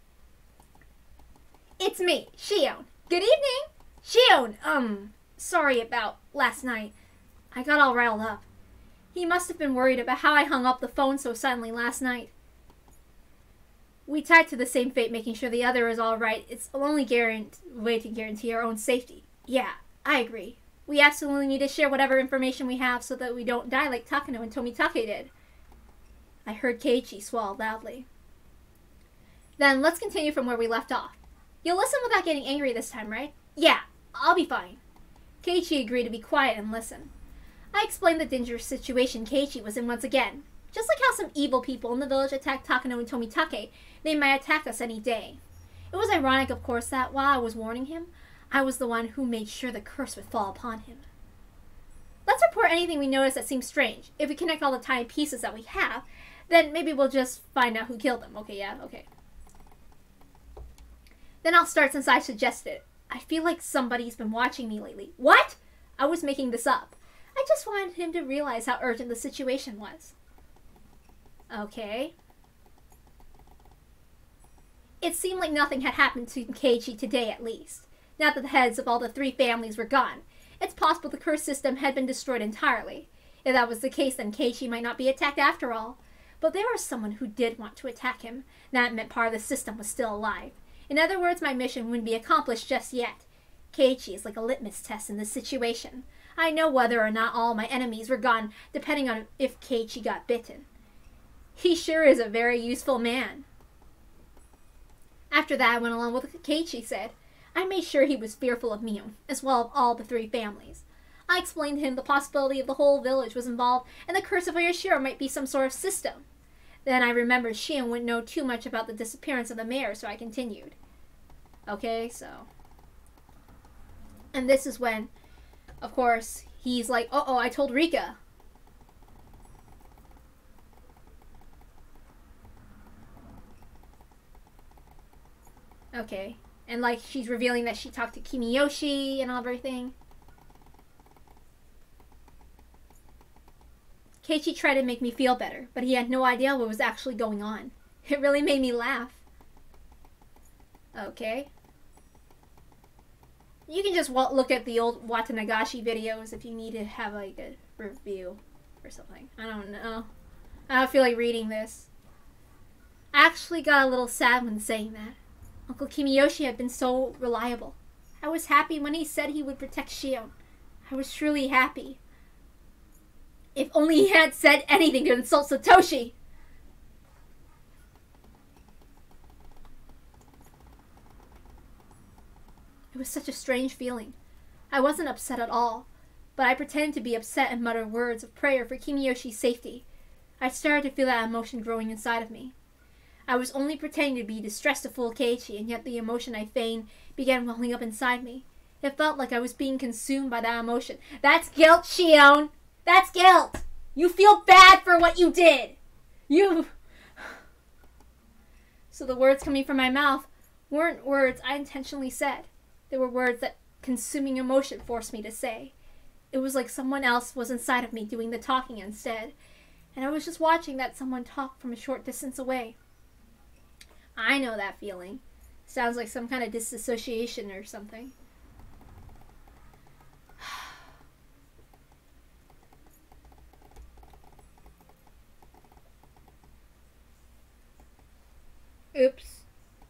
It's me, Shion. Good evening. Shion, um, sorry about last night. I got all riled up. He must have been worried about how I hung up the phone so suddenly last night. We tied to the same fate, making sure the other is all right. It's the only way to guarantee our own safety. Yeah, I agree. We absolutely need to share whatever information we have so that we don't die like Takano and Tomitake did. I heard Keiichi swallow loudly. Then let's continue from where we left off. You'll listen without getting angry this time, right? Yeah, I'll be fine. Keiichi agreed to be quiet and listen. I explained the dangerous situation Keiichi was in once again. Just like how some evil people in the village attacked Takano and Tomitake, they might attack us any day. It was ironic, of course, that while I was warning him, I was the one who made sure the curse would fall upon him. Let's report anything we notice that seems strange. If we connect all the tiny pieces that we have, then maybe we'll just find out who killed them. Okay, yeah, okay. Then I'll start since I suggested it. I feel like somebody's been watching me lately. What? I was making this up. I just wanted him to realize how urgent the situation was. Okay. It seemed like nothing had happened to Keiichi today, at least. Now that the heads of all the three families were gone, it's possible the curse system had been destroyed entirely. If that was the case, then Keiichi might not be attacked after all. But there was someone who did want to attack him. That meant part of the system was still alive. In other words, my mission wouldn't be accomplished just yet. Keiichi is like a litmus test in this situation. I know whether or not all my enemies were gone, depending on if Keiichi got bitten. He sure is a very useful man. After that, I went along with what Keiichi said. I made sure he was fearful of Mion, as well as all the three families. I explained to him the possibility of the whole village was involved, and the curse of Oyashiro might be some sort of system. Then I remembered Shion wouldn't know too much about the disappearance of the mayor, so I continued. Okay, so... And this is when, of course, he's like, uh-oh, I told Rika. Okay. And, like, she's revealing that she talked to Kimiyoshi and everything. Keiichi tried to make me feel better, but he had no idea what was actually going on. It really made me laugh. Okay. You can just look at the old Watanagashi videos if you need to have, like, a review or something. I don't know. I don't feel like reading this. I actually got a little sad when saying that. Uncle Kimiyoshi had been so reliable. I was happy when he said he would protect Shion. I was truly happy. If only he had said anything to insult Satoshi! It was such a strange feeling. I wasn't upset at all, but I pretended to be upset and muttered words of prayer for Kimiyoshi's safety. I started to feel that emotion growing inside of me. I was only pretending to be distressed to fool Keiichi, and yet the emotion I feigned began welling up inside me. It felt like I was being consumed by that emotion. That's guilt, Shion! That's guilt! You feel bad for what you did! You... So the words coming from my mouth weren't words I intentionally said. They were words that consuming emotion forced me to say. It was like someone else was inside of me doing the talking instead, and I was just watching that someone talk from a short distance away. I know that feeling. Sounds like some kind of disassociation or something. Oops.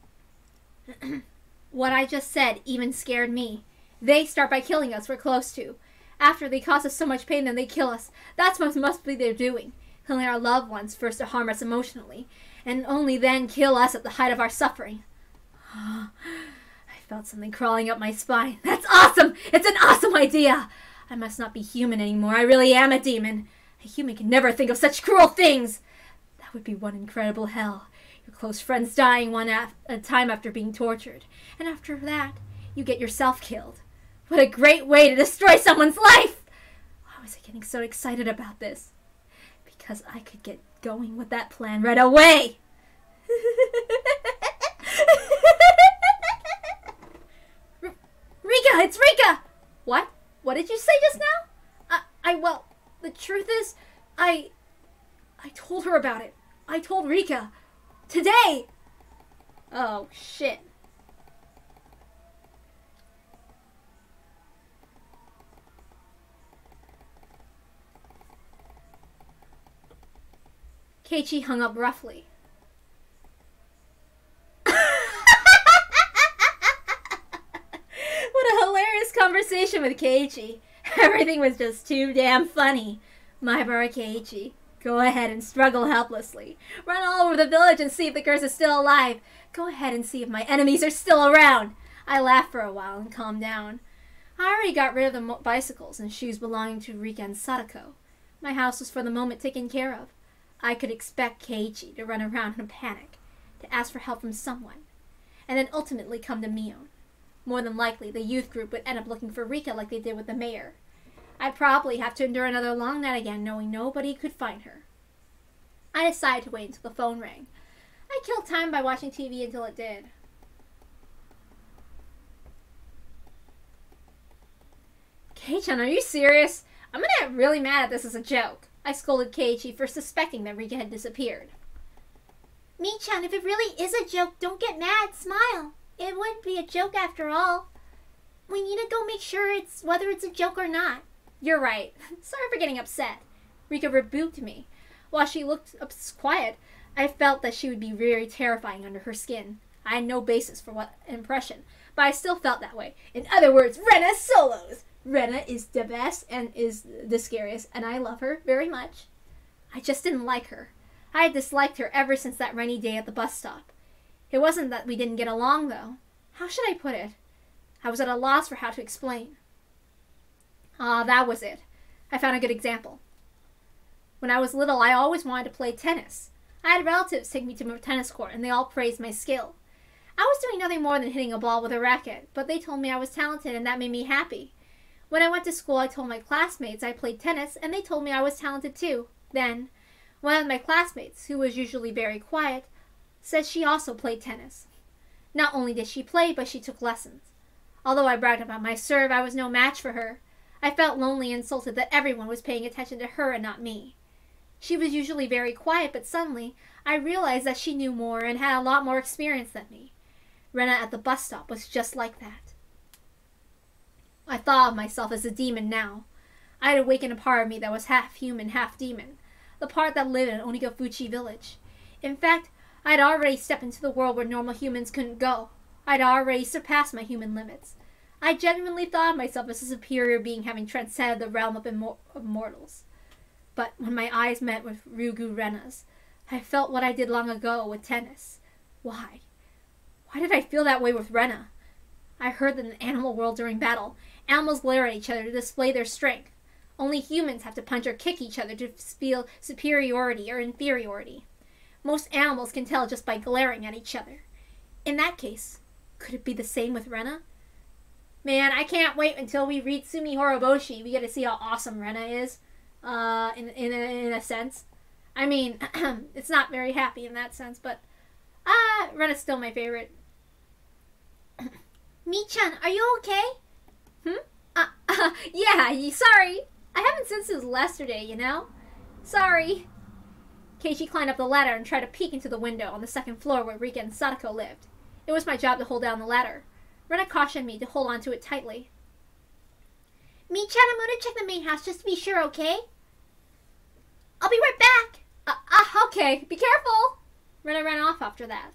What I just said even scared me. They start by killing us we're close to. After they cause us so much pain, then they kill us. That's what must be their doing. Killing our loved ones first to harm us emotionally, and only then kill us at the height of our suffering. I felt something crawling up my spine. That's awesome! It's an awesome idea! I must not be human anymore. I really am a demon. A human can never think of such cruel things. That would be one incredible hell. Your close friends dying one at a time after being tortured. And after that, you get yourself killed. What a great way to destroy someone's life! Why was I getting so excited about this? Because I could get going with that plan right away! R- Rika! It's Rika! What? What did you say just now? I, I, well, the truth is, I, I told her about it. I told Rika. Today! Oh, shit. Keiichi hung up roughly. What a hilarious conversation with Keiichi. Everything was just too damn funny. Maibara Keiichi. Go ahead and struggle helplessly. Run all over the village and see if the curse is still alive. Go ahead and see if my enemies are still around. I laughed for a while and calmed down. I already got rid of the mo- bicycles and shoes belonging to Rika and Sadako. My house was for the moment taken care of. I could expect Keiichi to run around in a panic, to ask for help from someone, and then ultimately come to Mion. More than likely, the youth group would end up looking for Rika like they did with the mayor. I'd probably have to endure another long night again, knowing nobody could find her. I decided to wait until the phone rang. I killed time by watching T V until it did. Kei-chan, are you serious? I'm gonna get really mad at this as a joke. I scolded Keiichi for suspecting that Rika had disappeared. Mi-chan, if it really is a joke, don't get mad. Smile. It would be a joke after all. We need to go make sure it's whether it's a joke or not. You're right. Sorry for getting upset. Rika rebuked me. While she looked up quiet, I felt that she would be very terrifying under her skin. I had no basis for what impression, but I still felt that way. In other words, Rena solos! Rena is the best and is the scariest, and I love her very much. I just didn't like her. I had disliked her ever since that rainy day at the bus stop. It wasn't that we didn't get along, though. How should I put it? I was at a loss for how to explain. Ah, that was it. I found a good example. When I was little, I always wanted to play tennis. I had relatives take me to a tennis court, and they all praised my skill. I was doing nothing more than hitting a ball with a racket, but they told me I was talented, and that made me happy. When I went to school, I told my classmates I played tennis, and they told me I was talented too. Then, one of my classmates, who was usually very quiet, said she also played tennis. Not only did she play, but she took lessons. Although I bragged about my serve, I was no match for her. I felt lonely and insulted that everyone was paying attention to her and not me. She was usually very quiet, but suddenly I realized that she knew more and had a lot more experience than me. Rena at the bus stop was just like that. I thought of myself as a demon now. I had awakened a part of me that was half human, half demon, the part that lived in Onigafuchi village. In fact, I had already stepped into the world where normal humans couldn't go. I had already surpassed my human limits. I genuinely thought of myself as a superior being having transcended the realm of, immor- of mortals. But when my eyes met with Ryugu Rena's, I felt what I did long ago with tennis. Why? Why did I feel that way with Rena? I heard that in the animal world during battle, animals glare at each other to display their strength. Only humans have to punch or kick each other to feel superiority or inferiority. Most animals can tell just by glaring at each other. In that case, could it be the same with Rena? Man, I can't wait until we read Sumi Horoboshi. We get to see how awesome Rena is, uh, in, in, a, in a sense. I mean, it's not very happy in that sense, but uh, Rena's still my favorite. Mi-chan, are you okay? Hmm? Uh, uh, yeah, you, sorry. I haven't since it was yesterday, you know? Sorry. Keiichi climbed up the ladder and tried to peek into the window on the second floor where Rika and Sadako lived. It was my job to hold down the ladder. Rena cautioned me to hold onto it tightly. Meet Chan, I'm gonna check the main house just to be sure, okay? I'll be right back! Uh, uh, okay, be careful! Rena ran off after that.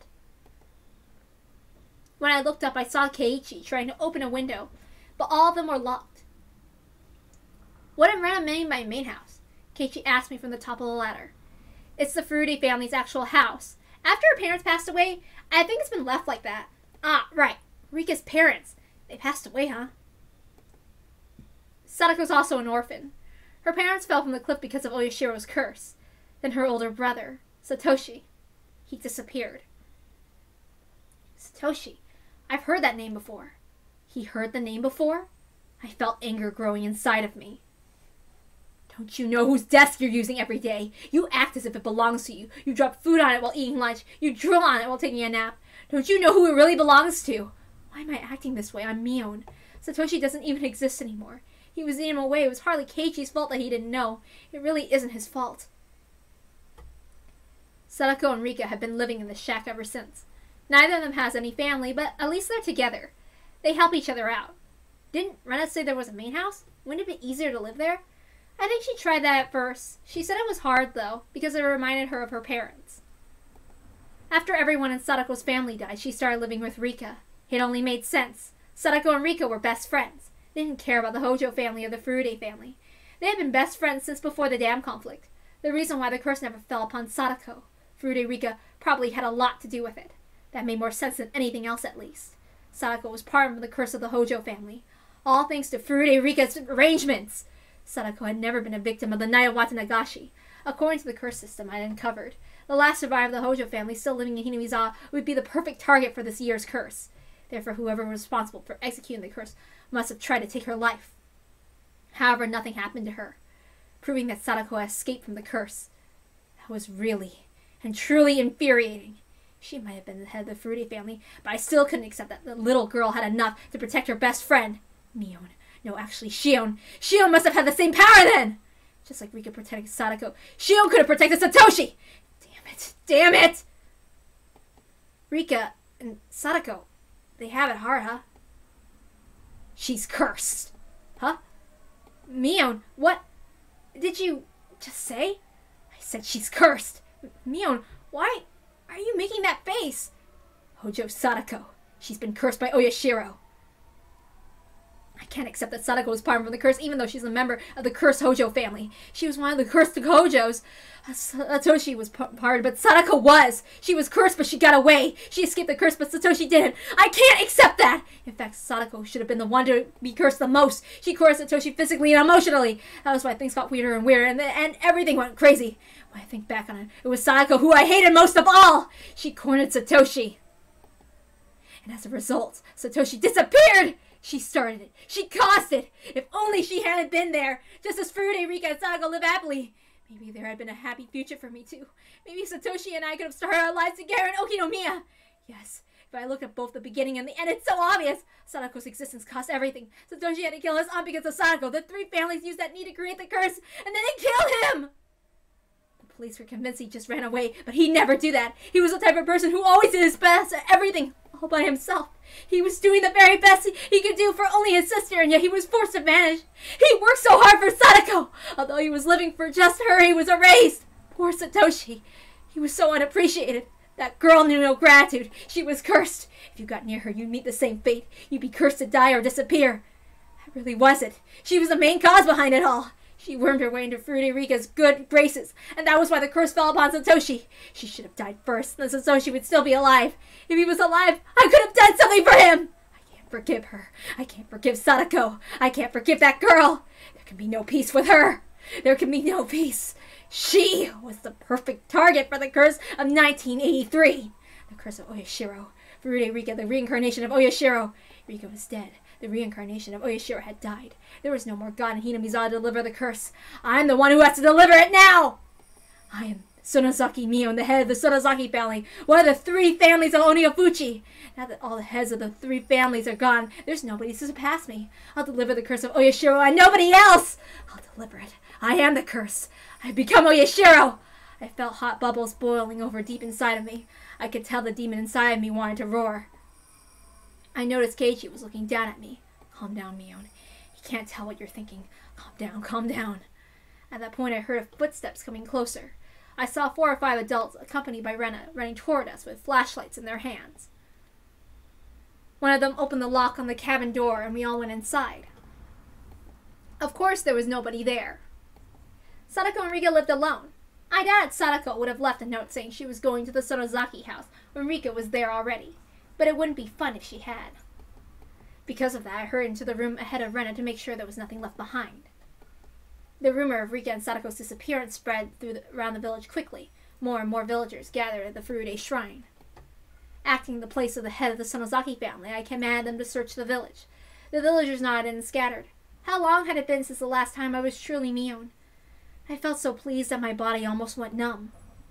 When I looked up, I saw Keiichi trying to open a window, but all of them were locked. What did Rena mean by main house? Keiichi asked me from the top of the ladder. It's the Furude family's actual house. After her parents passed away, I think it's been left like that. Ah, right. Rika's parents. They passed away, huh? Sadako's also an orphan. Her parents fell from the cliff because of Oyashiro's curse. Then her older brother, Satoshi, he disappeared. Satoshi. I've heard that name before. He heard the name before? I felt anger growing inside of me. Don't you know whose desk you're using every day? You act as if it belongs to you. You drop food on it while eating lunch. You drool on it while taking a nap. Don't you know who it really belongs to? Why am I acting this way? I'm Mion. Satoshi doesn't even exist anymore. He was in him away. It was hardly Keiichi's fault that he didn't know. It really isn't his fault. Sadako and Rika have been living in the shack ever since. Neither of them has any family, but at least they're together. They help each other out. Didn't Rena say there was a main house? Wouldn't it be easier to live there? I think she tried that at first. She said it was hard, though, because it reminded her of her parents. After everyone in Sadako's family died, she started living with Rika. It only made sense. Sadako and Rika were best friends. They didn't care about the Hojo family or the Furude family. They had been best friends since before the dam conflict. The reason why the curse never fell upon Sadako. Furude Rika probably had a lot to do with it. That made more sense than anything else, at least. Sadako was part of the curse of the Hojo family. All thanks to Furude Rika's arrangements. Sadako had never been a victim of the Night of Watanagashi. According to the curse system I had uncovered, the last survivor of the Hojo family still living in Hinamizawa would be the perfect target for this year's curse. Therefore, whoever was responsible for executing the curse must have tried to take her life. However, nothing happened to her, proving that Sadako had escaped from the curse. That was really and truly infuriating. She might have been the head of the Furude family, but I still couldn't accept that the little girl had enough to protect her best friend, Mion. No, actually, Shion. Shion must have had the same power then! Just like Rika protected Sadako, Shion could have protected Satoshi! Damn it! Damn it! Rika and Sadako, they have it hard, huh? She's cursed. Huh? Mion, what did you just say? I said she's cursed. Mion, why are you making that face? Hojo Sadako. She's been cursed by Oyashiro. I can't accept that Sadako was part of the curse, even though she's a member of the cursed Hojo family. She was one of the cursed Hojos. Satoshi was part, but Sadako was. She was cursed, but she got away. She escaped the curse, but Satoshi didn't. I can't accept that! In fact, Sadako should have been the one to be cursed the most. She cursed Satoshi physically and emotionally. That was why things got weirder and weirder, and, and everything went crazy. When I think back on it, it was Sadako who I hated most of all! She cornered Satoshi. And as a result, Satoshi disappeared! She started it. She caused it. If only she hadn't been there. Just as Furude, Rika, and Sadako live happily. Maybe there had been a happy future for me too. Maybe Satoshi and I could have started our lives together in Okinomiya. Yes, if I look at both the beginning and the end, it's so obvious. Sadako's existence cost everything. Satoshi had to kill his aunt because of Sadako. The three families used that need to create the curse, and then they killed him! The police were convinced he just ran away, but he'd never do that. He was the type of person who always did his best at everything, all by himself. He was doing the very best he could do for only his sister, and yet he was forced to vanish. He worked so hard for Sadako! Although he was living for just her, he was erased. Poor Satoshi. He was so unappreciated. That girl knew no gratitude. She was cursed. If you got near her, you'd meet the same fate. You'd be cursed to die or disappear. That really was it. She was the main cause behind it all. She wormed her way into Furude Rika's good graces, and that was why the curse fell upon Satoshi. She should have died first, then Satoshi would still be alive. If he was alive, I could have done something for him! I can't forgive her. I can't forgive Sadako. I can't forgive that girl. There can be no peace with her. There can be no peace. She was the perfect target for the curse of nineteen eighty-three. The curse of Oyashiro. Furude Rika, the reincarnation of Oyashiro. Rika was dead. The reincarnation of Oyashiro had died. There was no more god in Hinamizawa to deliver the curse. I'm the one who has to deliver it now! I am Sonozaki Mion, the head of the Sonozaki family, one of the three families of Oniofuchi. Now that all the heads of the three families are gone, there's nobody to surpass me. I'll deliver the curse of Oyashiro and nobody else! I'll deliver it. I am the curse. I've become Oyashiro. I felt hot bubbles boiling over deep inside of me. I could tell the demon inside of me wanted to roar. I noticed Keiichi was looking down at me. Calm down, Mion. He can't tell what you're thinking. Calm down, calm down. At that point, I heard footsteps coming closer. I saw four or five adults, accompanied by Rena, running toward us with flashlights in their hands. One of them opened the lock on the cabin door, and we all went inside. Of course, there was nobody there. Sadako and Rika lived alone. I doubt Sadako would have left a note saying she was going to the Sonozaki house when Rika was there already, but it wouldn't be fun if she had. Because of that, I hurried into the room ahead of Rena to make sure there was nothing left behind. The rumor of Rika and Sadako's disappearance spread through the, around the village quickly. More and more villagers gathered at the Furude shrine. Acting in the place of the head of the Sonozaki family, I commanded them to search the village. The villagers nodded and scattered. How long had it been since the last time I was truly Mion? I felt so pleased that my body almost went numb.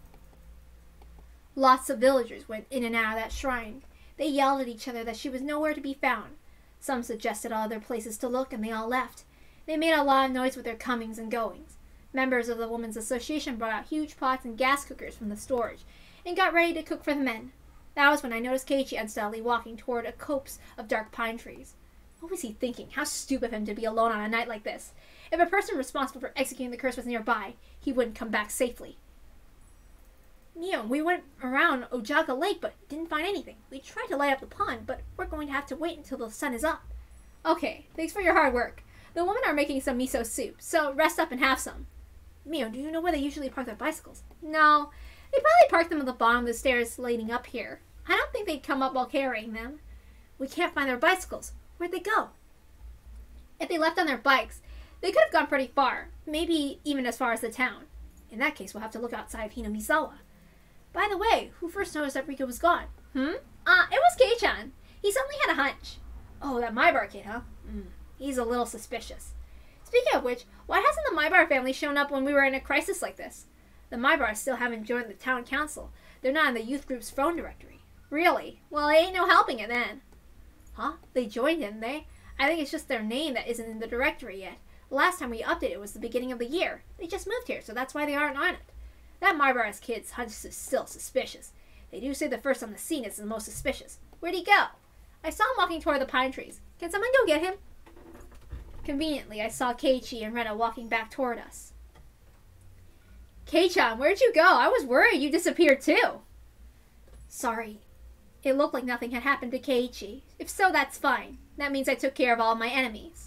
Lots of villagers went in and out of that shrine. They yelled at each other that she was nowhere to be found. Some suggested other places to look, and they all left. They made a lot of noise with their comings and goings. Members of the Women's Association brought out huge pots and gas cookers from the storage and got ready to cook for the men. That was when I noticed Keiichi unsteadily walking toward a copse of dark pine trees. What was he thinking? How stupid of him to be alone on a night like this. If a person responsible for executing the curse was nearby, he wouldn't come back safely. Mion, we went around Ojaga Lake but didn't find anything. We tried to light up the pond, but we're going to have to wait until the sun is up. Okay, thanks for your hard work. The women are making some miso soup, so rest up and have some. Mion, do you know where they usually park their bicycles? No, they probably park them at the bottom of the stairs leading up here. I don't think they'd come up while carrying them. We can't find their bicycles. Where'd they go? If they left on their bikes, they could have gone pretty far, maybe even as far as the town. In that case, we'll have to look outside of Hinamizawa. By the way, who first noticed that Rika was gone? Hmm? Ah, uh, it was Kei-chan. He suddenly had a hunch. Oh, that Maibar kid, huh? Mm. He's a little suspicious. Speaking of which, why hasn't the Maibar family shown up when we were in a crisis like this? The Maibars still haven't joined the town council. They're not in the youth group's phone directory. Really? Well, it ain't no helping it then. Huh? They joined, didn't they? I think it's just their name that isn't in the directory yet. The last time we updated it was the beginning of the year. They just moved here, so that's why they aren't on it. That Maibar's kid's hunch is still suspicious. They do say the first on the scene is the most suspicious. Where'd he go? I saw him walking toward the pine trees. Can someone go get him? Conveniently, I saw Keiichi and Rena walking back toward us. Kei-chan, where'd you go? I was worried you disappeared too. Sorry. It looked like nothing had happened to Keiichi. If so, that's fine. That means I took care of all my enemies.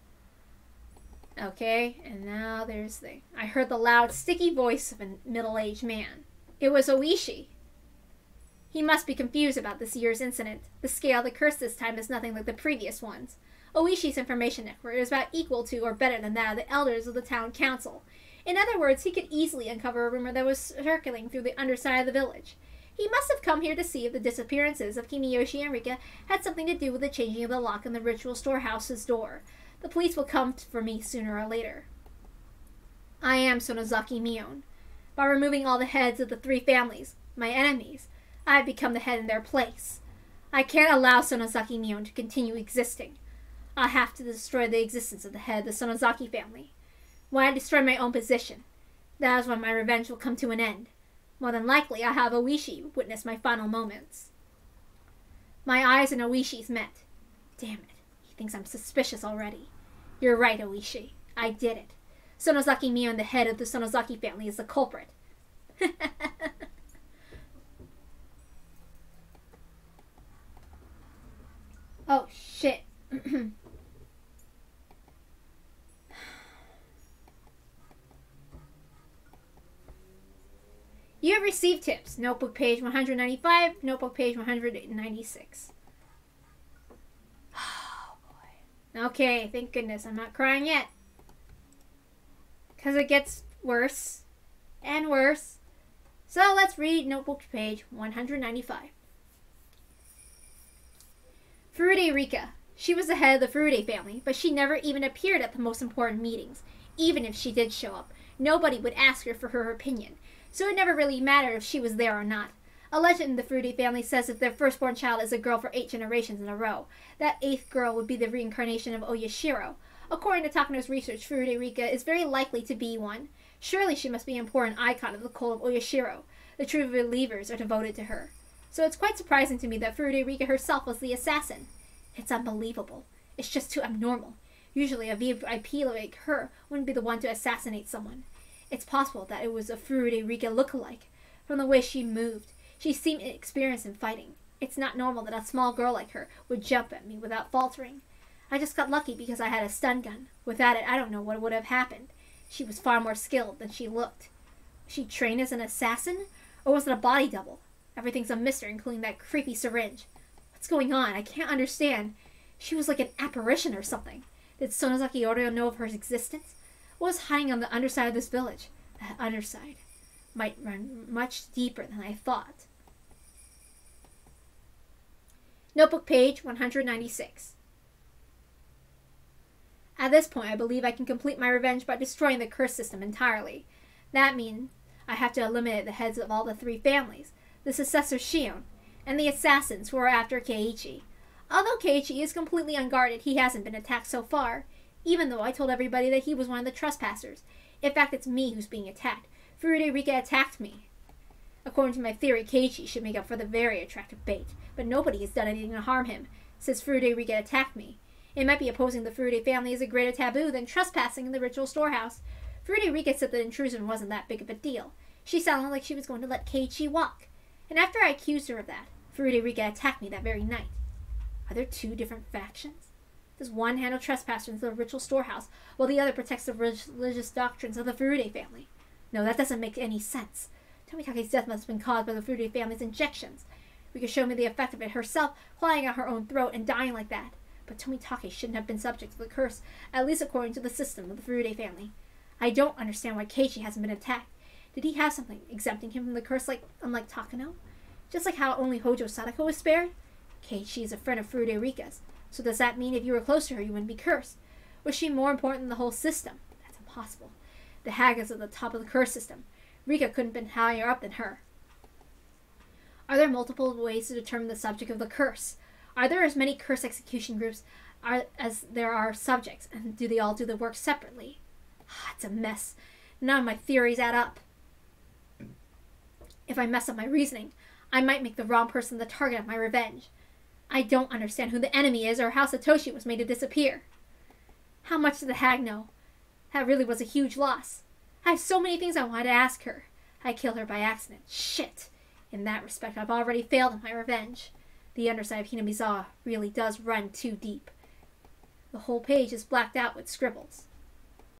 Okay, and now there's the... I heard the loud, sticky voice of a middle-aged man. It was Oishi. He must be confused about this year's incident. The scale of the curse this time is nothing like the previous ones. Oishi's information network is about equal to or better than that of the elders of the town council. In other words, he could easily uncover a rumor that was circulating through the underside of the village. He must have come here to see if the disappearances of Kimiyoshi and Rika had something to do with the changing of the lock on the ritual storehouse's door. The police will come for me sooner or later. I am Sonozaki Mion. By removing all the heads of the three families, my enemies, I have become the head in their place. I can't allow Sonozaki Mion to continue existing. I have to destroy the existence of the head of the Sonozaki family. When I destroy my own position, that is when my revenge will come to an end. More than likely, I'll have Oishi witness my final moments. My eyes and Oishi's met. Damn it, he thinks I'm suspicious already. You're right, Oishi. I did it. Sonozaki Mion, the head of the Sonozaki family, is the culprit. Oh, shit. You have received tips. Notebook page one hundred ninety-five, notebook page one hundred ninety-six. Oh, boy. Okay, thank goodness I'm not crying yet. Because it gets worse and worse. So let's read notebook page one hundred ninety-five. Furude Rika. She was the head of the Furude family, but she never even appeared at the most important meetings. Even if she did show up, nobody would ask her for her opinion, so it never really mattered if she was there or not. A legend in the Furude family says if their firstborn child is a girl for eight generations in a row, that eighth girl would be the reincarnation of Oyashiro, According to Takano's research, Furude Rika is very likely to be one. Surely she must be an important icon of the cult of Oyashiro. The true believers are devoted to her. So it's quite surprising to me that Furude Rika herself was the assassin. It's unbelievable. It's just too abnormal. Usually a V I P like her wouldn't be the one to assassinate someone. It's possible that it was a Furude Rika lookalike. From the way she moved, she seemed experienced in fighting. It's not normal that a small girl like her would jump at me without faltering. I just got lucky because I had a stun gun. Without it, I don't know what would have happened. She was far more skilled than she looked. Was she trained as an assassin? Or was it a body double? Everything's a mystery, including that creepy syringe. What's going on? I can't understand. She was like an apparition or something. Did Sonozaki Oryo know of her existence? What was hiding on the underside of this village? That underside might run much deeper than I thought. Notebook page one hundred ninety-six. At this point, I believe I can complete my revenge by destroying the curse system entirely. That means I have to eliminate the heads of all the three families, the successor Shion, and the assassins who are after Keiichi. Although Keiichi is completely unguarded, he hasn't been attacked so far, even though I told everybody that he was one of the trespassers. In fact, it's me who's being attacked. Furude Rika attacked me. According to my theory, Keiichi should make up for the very attractive bait, but nobody has done anything to harm him since Furude Rika attacked me. It might be opposing the Furude family is a greater taboo than trespassing in the ritual storehouse. Furude Rika said that intrusion wasn't that big of a deal. She sounded like she was going to let Keiichi walk. And after I accused her of that, Furude Rika attacked me that very night. Are there two different factions? Does one handle trespassers in the ritual storehouse, while the other protects the religious doctrines of the Furude family? No, that doesn't make any sense. Tomitake's death must have been caused by the Furude family's injections. Rika showed me the effect of it herself, clawing out her own throat and dying like that. But Tomitake shouldn't have been subject to the curse, at least according to the system of the Furude family. I don't understand why Keiichi hasn't been attacked. Did he have something exempting him from the curse, like unlike Takano? Just like how only Hojo Sadako was spared? Keiichi is a friend of Furude Rika's, so does that mean if you were close to her you wouldn't be cursed? Was she more important than the whole system? That's impossible. The hag is at the top of the curse system. Rika couldn't have been higher up than her. Are there multiple ways to determine the subject of the curse? Are there as many curse execution groups are, as there are subjects, and do they all do the work separately? It's a mess. None of my theories add up. If I mess up my reasoning, I might make the wrong person the target of my revenge. I don't understand who the enemy is or how Satoshi was made to disappear. How much did the hag know? That really was a huge loss. I have so many things I wanted to ask her. I killed her by accident. Shit. In that respect, I've already failed in my revenge. The underside of Hinamizawa really does run too deep. The whole page is blacked out with scribbles.